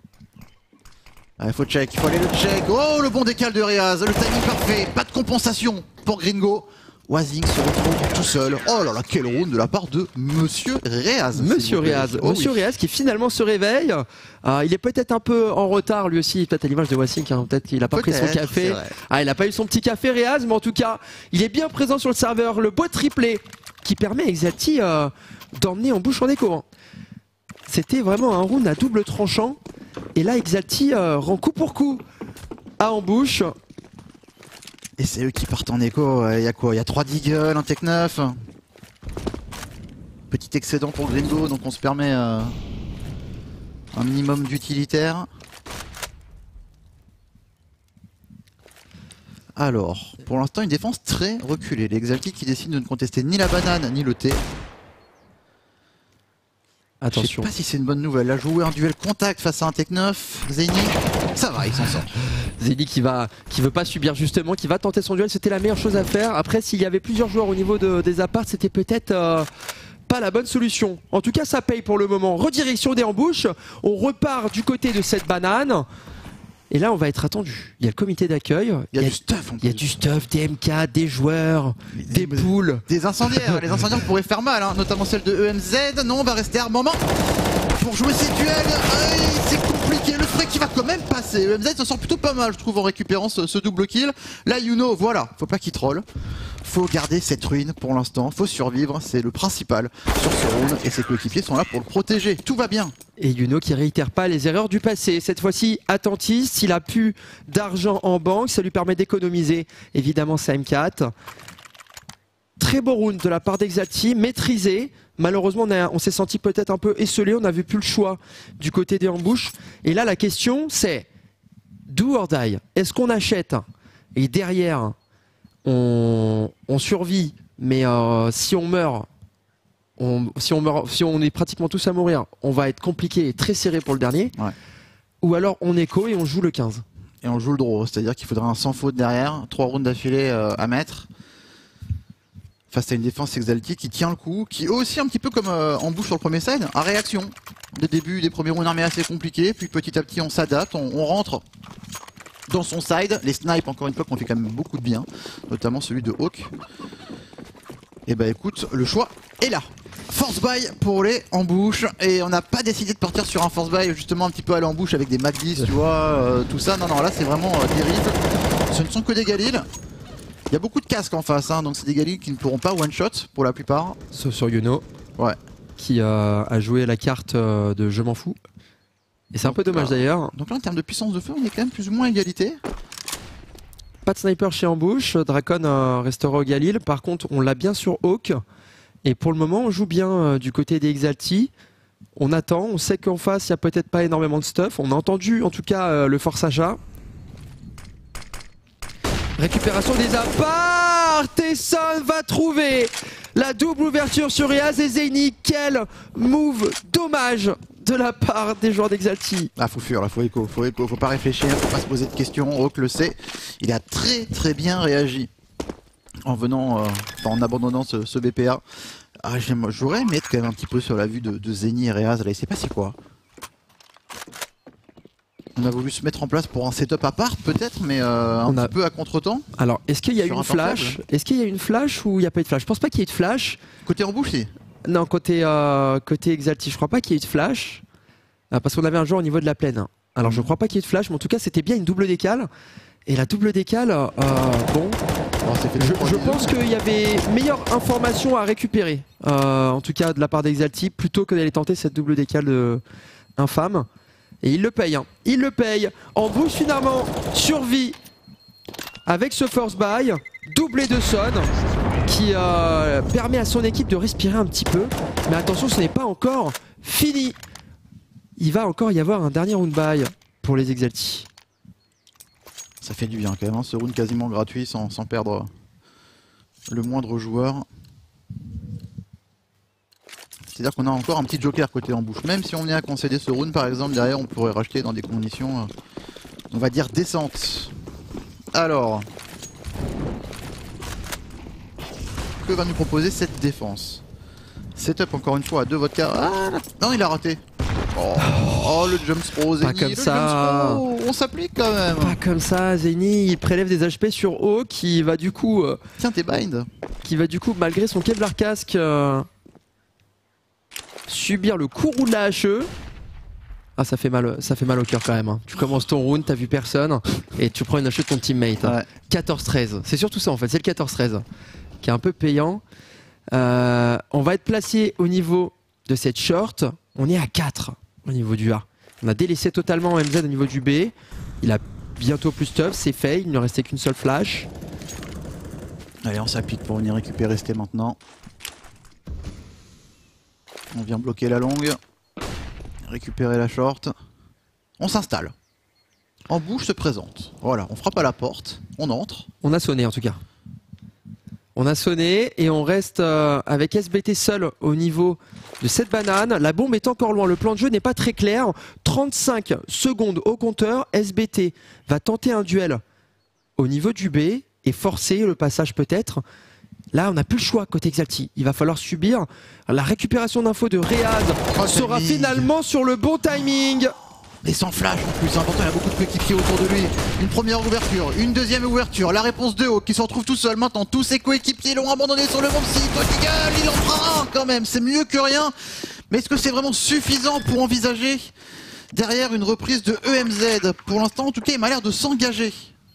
Il ah, faut check, il faut aller le check. Oh, le bon décal de Reaz, le timing parfait. Pas de compensation pour Gringo. Wazing se retrouve tout seul. Oh là là, quel round de la part de Monsieur Reaz. Monsieur Reaz, oh Monsieur oui. Reaz qui finalement se réveille. Euh, il est peut-être un peu en retard lui aussi, peut-être à l'image de Wazing, hein. Peut-être qu'il a pas pris son café. Ah, il a pas eu son petit café Reaz, mais en tout cas, il est bien présent sur le serveur. Le beau triplé qui permet à Exalti euh, d'emmener en bouche en écho. Hein. C'était vraiment un round à double tranchant. Et là, Exalti euh, rend coup pour coup à Embouche. Et c'est eux qui partent en écho. Il y a quoi? Il y a trois Deagle, un Tech neuf. Petit excédent pour Gringo, donc on se permet euh, un minimum d'utilitaire. Alors, pour l'instant, une défense très reculée. Les Exalti qui décident de ne contester ni la banane ni le thé. Attention. Je sais pas si c'est une bonne nouvelle. Là, jouer un duel contact face à un Tech neuf, Zeni, ça va, il s'en sort. Zeni qui va, qui veut pas subir justement, qui va tenter son duel, c'était la meilleure chose à faire. Après, s'il y avait plusieurs joueurs au niveau de, des apparts, c'était peut-être euh, pas la bonne solution. En tout cas, ça paye pour le moment. Redirection des embouches. On repart du côté de cette banane. Et là, on va être attendu. Il y a le comité d'accueil. Il y a du stuff. Il y a du stuff, des M K, des joueurs, des, des poules. Des incendiaires. Les incendiaires pourraient faire mal, hein, notamment celle de E M Z. Non, on va rester à un moment pour jouer ces duels. Euh, c'est compliqué. Le frais qui va quand même passer. E M Z s'en sort plutôt pas mal, je trouve, en récupérant ce, ce double kill. Là, Yuno, voilà. Faut pas qu'il troll. Faut garder cette ruine pour l'instant. Faut survivre. C'est le principal sur ce round. Et ses coéquipiers sont là pour le protéger. Tout va bien. Et Yuno qui réitère pas les erreurs du passé. Cette fois-ci, attentiste, il a plus d'argent en banque, ça lui permet d'économiser évidemment sa M quatre. Très beau round de la part d'Exalti, maîtrisé. Malheureusement, on, a, on s'est senti peut-être un peu esselé, on n'avait plus le choix du côté des embouches. Et là, la question, c'est do or die. Est-ce qu'on achète et derrière, on, on survit, mais euh, si on meurt, On, si, on meurt, si on est pratiquement tous à mourir, on va être compliqué et très serré pour le dernier. Ouais. Ou alors on écho et on joue le quinze. Et on joue le draw, c'est-à-dire qu'il faudra un sans faute derrière, trois rounds d'affilée euh, à mettre. Face à une défense Exalti qui tient le coup, qui aussi un petit peu comme euh, Embouche sur le premier side, à réaction. Des débuts, des premiers rounds armés assez compliqués, puis petit à petit on s'adapte, on, on rentre dans son side. Les snipes, encore une fois, qu'on fait quand même beaucoup de bien, notamment celui de Hawk. Et bah écoute, le choix est là. Force buy pour les embouches, et on n'a pas décidé de partir sur un force buy justement un petit peu à l'embouche avec des Mac dix, tu vois, euh, tout ça. Non, non, là c'est vraiment euh, terrible. Ce ne sont que des Galil. Il y a beaucoup de casques en face, hein, donc c'est des Galil qui ne pourront pas one shot pour la plupart. Sauf sur Yuno, ouais. qui euh, a joué la carte euh, de je m'en fous. Et c'est un peu dommage d'ailleurs. Donc là en termes de puissance de feu, on est quand même plus ou moins à égalité. Pas de sniper chez Embouche, Dracon euh, restera au Galil. Par contre, on l'a bien sur Hawk. Et pour le moment, on joue bien euh, du côté des Exalti. On attend, on sait qu'en face, il n'y a peut-être pas énormément de stuff. On a entendu en tout cas euh, le force achat. Récupération des apparts. Tesson va trouver la double ouverture sur Reaz et Zeni. Quel move dommage de la part des joueurs d'Exalti. Ah, faut fuir, là, faut écho, faut écho, faut pas réfléchir, faut pas se poser de questions. Hawk le sait, il a très très bien réagi en venant, euh, enfin, en abandonnant ce, ce B P A. Ah, j'aurais aimé être quand même un petit peu sur la vue de, de Zeni et Reaz, là, il s'est passé quoi? On a voulu se mettre en place pour un setup à part peut-être, mais euh, un On petit a... peu à contre-temps. Alors, est-ce qu'il y a Sur une un flash? portable. Est-ce qu'il y a une flash ou il n'y a pas eu de flash? Je pense pas qu'il y ait de flash. Côté embouche, si. Non, côté, euh, côté Exalti, je crois pas qu'il y ait eu de flash. Euh, parce qu'on avait un joueur au niveau de la plaine. Alors, je crois pas qu'il y ait de flash, mais en tout cas, c'était bien une double décale. Et la double décale, euh, bon, Alors, c'est fait je, trois je dix-deux. pense qu'il y avait meilleure information à récupérer, euh, en tout cas de la part d'Exalti, plutôt que d'aller tenter cette double décale euh, infâme. Et il le paye, hein. Il le paye. Embouche finalement survit avec ce first buy, doublé de Son, qui euh, permet à son équipe de respirer un petit peu. Mais attention, ce n'est pas encore fini. Il va encore y avoir un dernier round buy pour les Exalti. Ça fait du bien quand même, hein, ce round quasiment gratuit sans, sans perdre le moindre joueur. C'est-à-dire qu'on a encore un petit joker côté embouche. Même si on vient à concéder ce round par exemple, derrière on pourrait racheter dans des conditions, euh, on va dire, décentes. Alors, que va nous proposer cette défense? Setup encore une fois à deux vodka. Ah non, il a raté. Oh, oh le jump throw, Zeni, Pas comme le ça. jump throw, on s'applique quand même. Pas comme ça, Zeni, il prélève des H P sur Hawk qui va du coup... Euh, Tiens tes bind. qui va du coup, malgré son Kevlar casque, euh, subir le courroux de la H E. Ah, ça fait mal, ça fait mal au cœur quand même. Hein. Tu commences ton round, t'as vu personne et tu prends une H E de ton teammate. Hein. Ouais. quatorze treize, c'est surtout ça en fait, c'est le quatorze treize qui est un peu payant. Euh, on va être placé au niveau de cette short. On est à quatre au niveau du A. On a délaissé totalement M Z au niveau du B. Il a bientôt plus stuff, c'est fait. Il ne restait qu'une seule flash. Allez, on s'applique pour venir récupérer Sté maintenant. On vient bloquer la longue. Récupérer la short. On s'installe. Embouche se présente. Voilà, on frappe à la porte. On entre. On a sonné en tout cas. On a sonné et on reste euh, avec S B T seul au niveau de cette banane. La bombe est encore loin, le plan de jeu n'est pas très clair. trente-cinq secondes au compteur. S B T va tenter un duel au niveau du B et forcer le passage peut-être. Là, on n'a plus le choix côté Exalti. Il va falloir subir. La récupération d'infos de Rehaz oh, sera timing. Finalement sur le bon timing. Mais sans flash en plus, c'est important, il y a beaucoup de coéquipiers autour de lui. Une première ouverture, une deuxième ouverture, la réponse de Haut qui se retrouve tout seul maintenant. Tous ses coéquipiers l'ont abandonné sur le bomb site. Toi qui gueule, il en prend un quand même, c'est mieux que rien. Mais est-ce que c'est vraiment suffisant pour envisager derrière une reprise de E M Z? Pour l'instant, en tout cas, il m'a l'air de s'engager.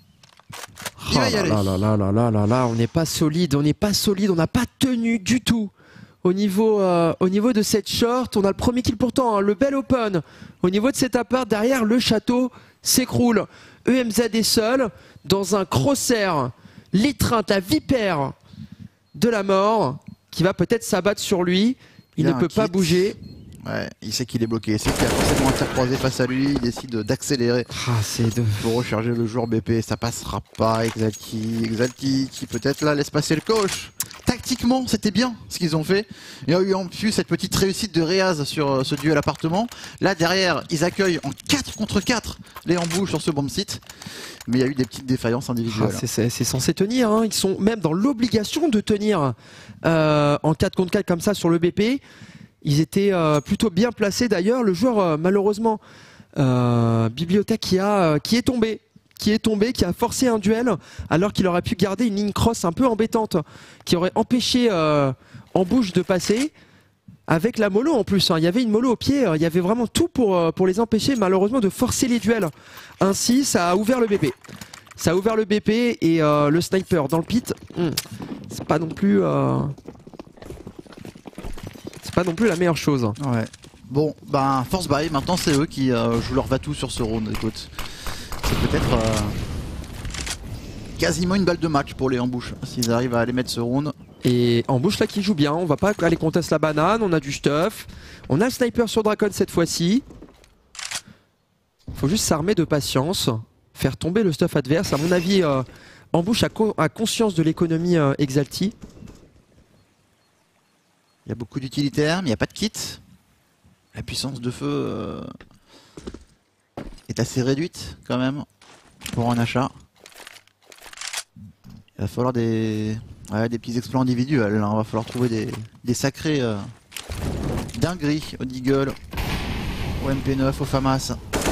Il va y aller. Là, là, là, là, là, là, là, on n'est pas solide, on n'est pas solide, on n'a pas tenu du tout. Au niveau, euh, au niveau de cette short, on a le premier kill pourtant, hein, le bel open. Au niveau de cet appart, derrière le château s'écroule. E M Z est seul dans un crossair, l'étreinte, la vipère de la mort qui va peut-être s'abattre sur lui. Il, il ne peut pas bouger. Ouais, il sait qu'il est bloqué, il sait qu'il y a forcément un tir croisé face à lui, il décide d'accélérer ah, de... pour recharger le joueur B P, ça passera pas. Exalti, Exalti qui peut-être là laisse passer le coach. Tactiquement, c'était bien ce qu'ils ont fait. Il y a eu en plus cette petite réussite de Rehaz sur euh, ce duel appartement. Là derrière, ils accueillent en quatre contre quatre les embouches sur ce bomb site. Mais il y a eu des petites défaillances individuelles. Ah, c'est censé tenir, hein. Ils sont même dans l'obligation de tenir euh, en quatre contre quatre comme ça sur le B P. Ils étaient euh, plutôt bien placés d'ailleurs. Le joueur, euh, malheureusement, euh, Bibliothèque qui, a, euh, qui est tombé. Qui est tombé, qui a forcé un duel alors qu'il aurait pu garder une ligne cross un peu embêtante qui aurait empêché euh, Embouche de passer avec la mollo en plus. Hein. Il y avait une mollo au pied, il y avait vraiment tout pour, euh, pour les empêcher malheureusement de forcer les duels. Ainsi, ça a ouvert le B P. Ça a ouvert le B P et euh, le sniper dans le pit. Hmm, c'est pas non plus... Euh... C'est pas non plus la meilleure chose. Ouais. Bon, ben force buy, maintenant c'est eux qui euh, jouent leur va-tout sur ce round, écoute. C'est peut-être euh, quasiment une balle de match pour les embouches s'ils arrivent à aller mettre ce round. Et embouche là qui joue bien, on va pas aller contester la banane, on a du stuff. On a le sniper sur Dracon cette fois-ci. Faut juste s'armer de patience, faire tomber le stuff adverse. À mon avis, euh, embouche a, co a conscience de l'économie euh, Exalti. Il y a beaucoup d'utilitaires, mais il n'y a pas de kit. La puissance de feu... Euh... est assez réduite quand même pour un achat. Il va falloir des, ouais, des petits exploits individuels. Là. Il va falloir trouver des, des sacrés euh, dingueries au Deagle, au M P neuf, au FAMAS.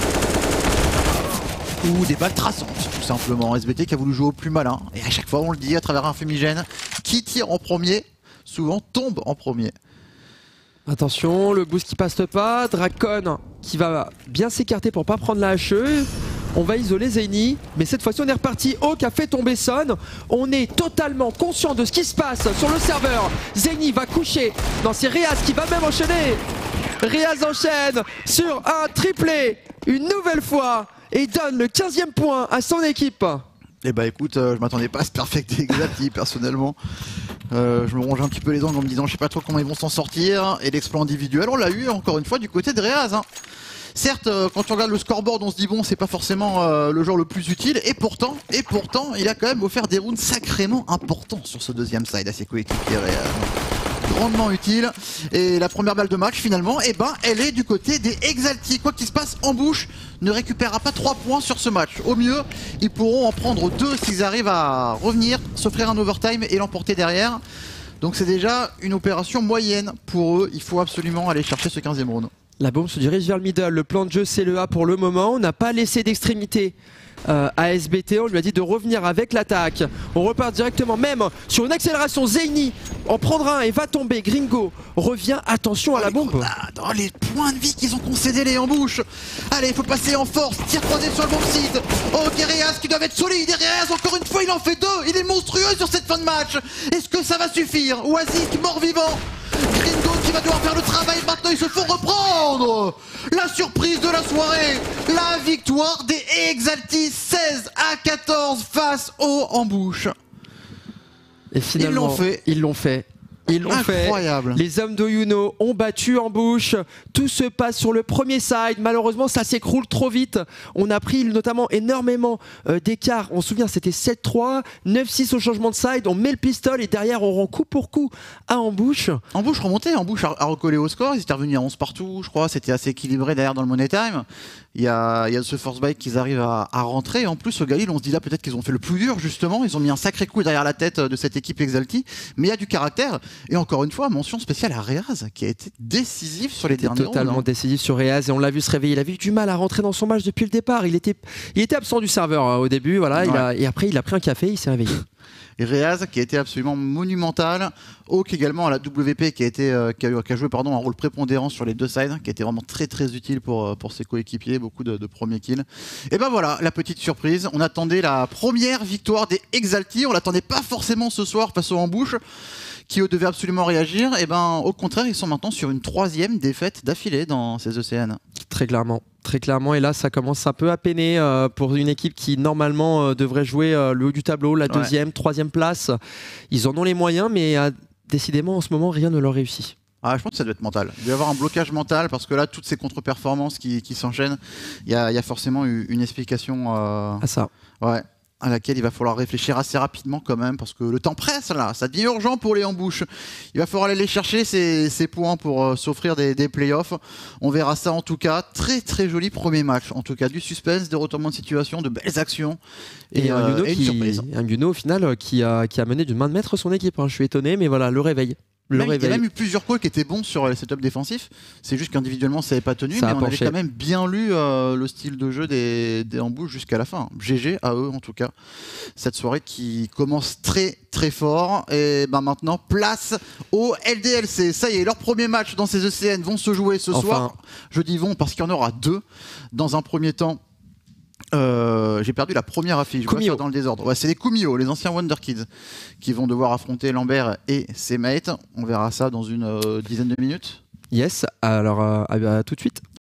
Ou des balles traçantes tout simplement. S B T qui a voulu jouer au plus malin. Et à chaque fois on le dit à travers un fumigène, qui tire en premier, souvent tombe en premier. Attention, le boost qui passe pas, Dracon qui va bien s'écarter pour pas prendre la H E. On va isoler Zeni, mais cette fois-ci on est reparti. Hawk a fait tomber Son. On est totalement conscient de ce qui se passe sur le serveur. Zeni va coucher. Non, c'est Rehaz qui va même enchaîner. Rehaz enchaîne sur un triplé une nouvelle fois et donne le quinzième point à son équipe. Eh bah écoute, euh, je m'attendais pas à ce perfect Exalti personnellement. Euh, je me ronge un petit peu les ongles en me disant je sais pas trop comment ils vont s'en sortir. Et l'exploit individuel on l'a eu encore une fois du côté de Rehaz. Hein. Certes euh, quand on regarde le scoreboard on se dit bon c'est pas forcément euh, le joueur le plus utile. Et pourtant, et pourtant il a quand même offert des rounds sacrément importants sur ce deuxième side à ses coéquipiers Rehaz. Grandement utile. Et la première balle de match finalement, eh ben, elle est du côté des Exalti. Quoi qu'il se passe, Embouche ne récupérera pas trois points sur ce match. Au mieux, ils pourront en prendre deux s'ils arrivent à revenir, s'offrir un overtime et l'emporter derrière. Donc c'est déjà une opération moyenne pour eux. Il faut absolument aller chercher ce quinzième round. La bombe se dirige vers le middle. Le plan de jeu, c'est le A pour le moment. On n'a pas laissé d'extrémité euh, à S B T. On lui a dit de revenir avec l'attaque. On repart directement, même sur une accélération. Zeyni en prendra un et va tomber. Gringo revient. Attention à la bombe. Dans les points de vie qu'ils ont concédés les embouches. Allez, il faut passer en force. Tir croisé sur le bon site. Oh, Guerrillas qui doivent être solides. Guerrillas, encore une fois, il en fait deux. Il est monstrueux sur cette fin de match. Est-ce que ça va suffire? Oasis mort-vivant. Gringo qui va devoir faire le travail, maintenant ils se font reprendre. La surprise de la soirée, la victoire des Exaltis seize à quatorze face aux Embouches. Et finalement, ils l'ont fait. Ils l'ont fait. Ils l'ont fait. Incroyable. Les hommes d'Oyuno ont battu Embouche. Tout se passe sur le premier side. Malheureusement, ça s'écroule trop vite. On a pris notamment énormément euh, d'écart. On se souvient, c'était sept trois, neuf six au changement de side. On met le pistol et derrière, on rend coup pour coup à Embouche. Embouche remonté, Embouche a, a recollé au score. Ils étaient revenus à onze partout, je crois. C'était assez équilibré derrière dans le Money Time. Il y a, il y a ce force bike qu'ils arrivent à, à rentrer. Et en plus, au Galil, on se dit là peut-être qu'ils ont fait le plus dur, justement. Ils ont mis un sacré coup derrière la tête de cette équipe Exalti. Mais il y a du caractère. Et encore une fois, mention spéciale à Reaz qui a été décisif sur les derniers rounds. Totalement décisif sur Reaz et on l'a vu se réveiller. Il avait eu du mal à rentrer dans son match depuis le départ. Il était, il était absent du serveur hein, au début, voilà. Ouais. Il a, et après il a pris un café, il s'est réveillé. Et Reaz qui a été absolument monumental. Oak également à la W P qui a, été, euh, qui a, qui a joué pardon, un rôle prépondérant sur les deux sides, qui a été vraiment très très utile pour, pour ses coéquipiers, beaucoup de, de premiers kills. Et ben voilà, la petite surprise. On attendait la première victoire des Exalti. On l'attendait pas forcément ce soir face aux Embouches, qui eux devaient absolument réagir. Et ben au contraire, ils sont maintenant sur une troisième défaite d'affilée dans ces E C N. Très clairement. Très clairement, et là ça commence un peu à peiner euh, pour une équipe qui normalement euh, devrait jouer euh, le haut du tableau, la deuxième, ouais. troisième place. Ils en ont les moyens, mais euh, décidément en ce moment rien ne leur réussit. Ah, je pense que ça doit être mental. Il doit y avoir un blocage mental parce que là, toutes ces contre-performances qui, qui s'enchaînent, il y, y a forcément eu une explication euh, à ça. Ouais. À laquelle il va falloir réfléchir assez rapidement quand même, parce que le temps presse là, ça devient urgent pour les Embouches. Il va falloir aller les chercher ces, ces points pour euh, s'offrir des, des playoffs. On verra ça en tout cas. Très très joli premier match, en tout cas du suspense, des retournements de situation, de belles actions et, et un Yuno euh, et qui, une surprise. Un Yuno au final qui a, qui a mené d'une main de maître son équipe. Hein. Je suis étonné, mais voilà, le réveil. Le même, réveil. Il y a même eu plusieurs calls qui étaient bons sur les setups défensifs. C'est juste qu'individuellement ça n'avait pas tenu, ça mais on penché. avait quand même bien lu euh, le style de jeu des, des Embouches jusqu'à la fin. G G à eux en tout cas. Cette soirée qui commence très très fort. Et ben maintenant place au L D L C. Ça y est, leurs premiers matchs dans ces E C N vont se jouer ce enfin. soir. Je dis vont parce qu'il y en aura deux. Dans un premier temps, Euh, j'ai perdu la première affiche, je vois ça dans le désordre. Ouais, c'est les Kumio, les anciens Wonder Kids, qui vont devoir affronter Lambert et ses mates. On verra ça dans une euh, dizaine de minutes. Yes, alors euh, à, à tout de suite.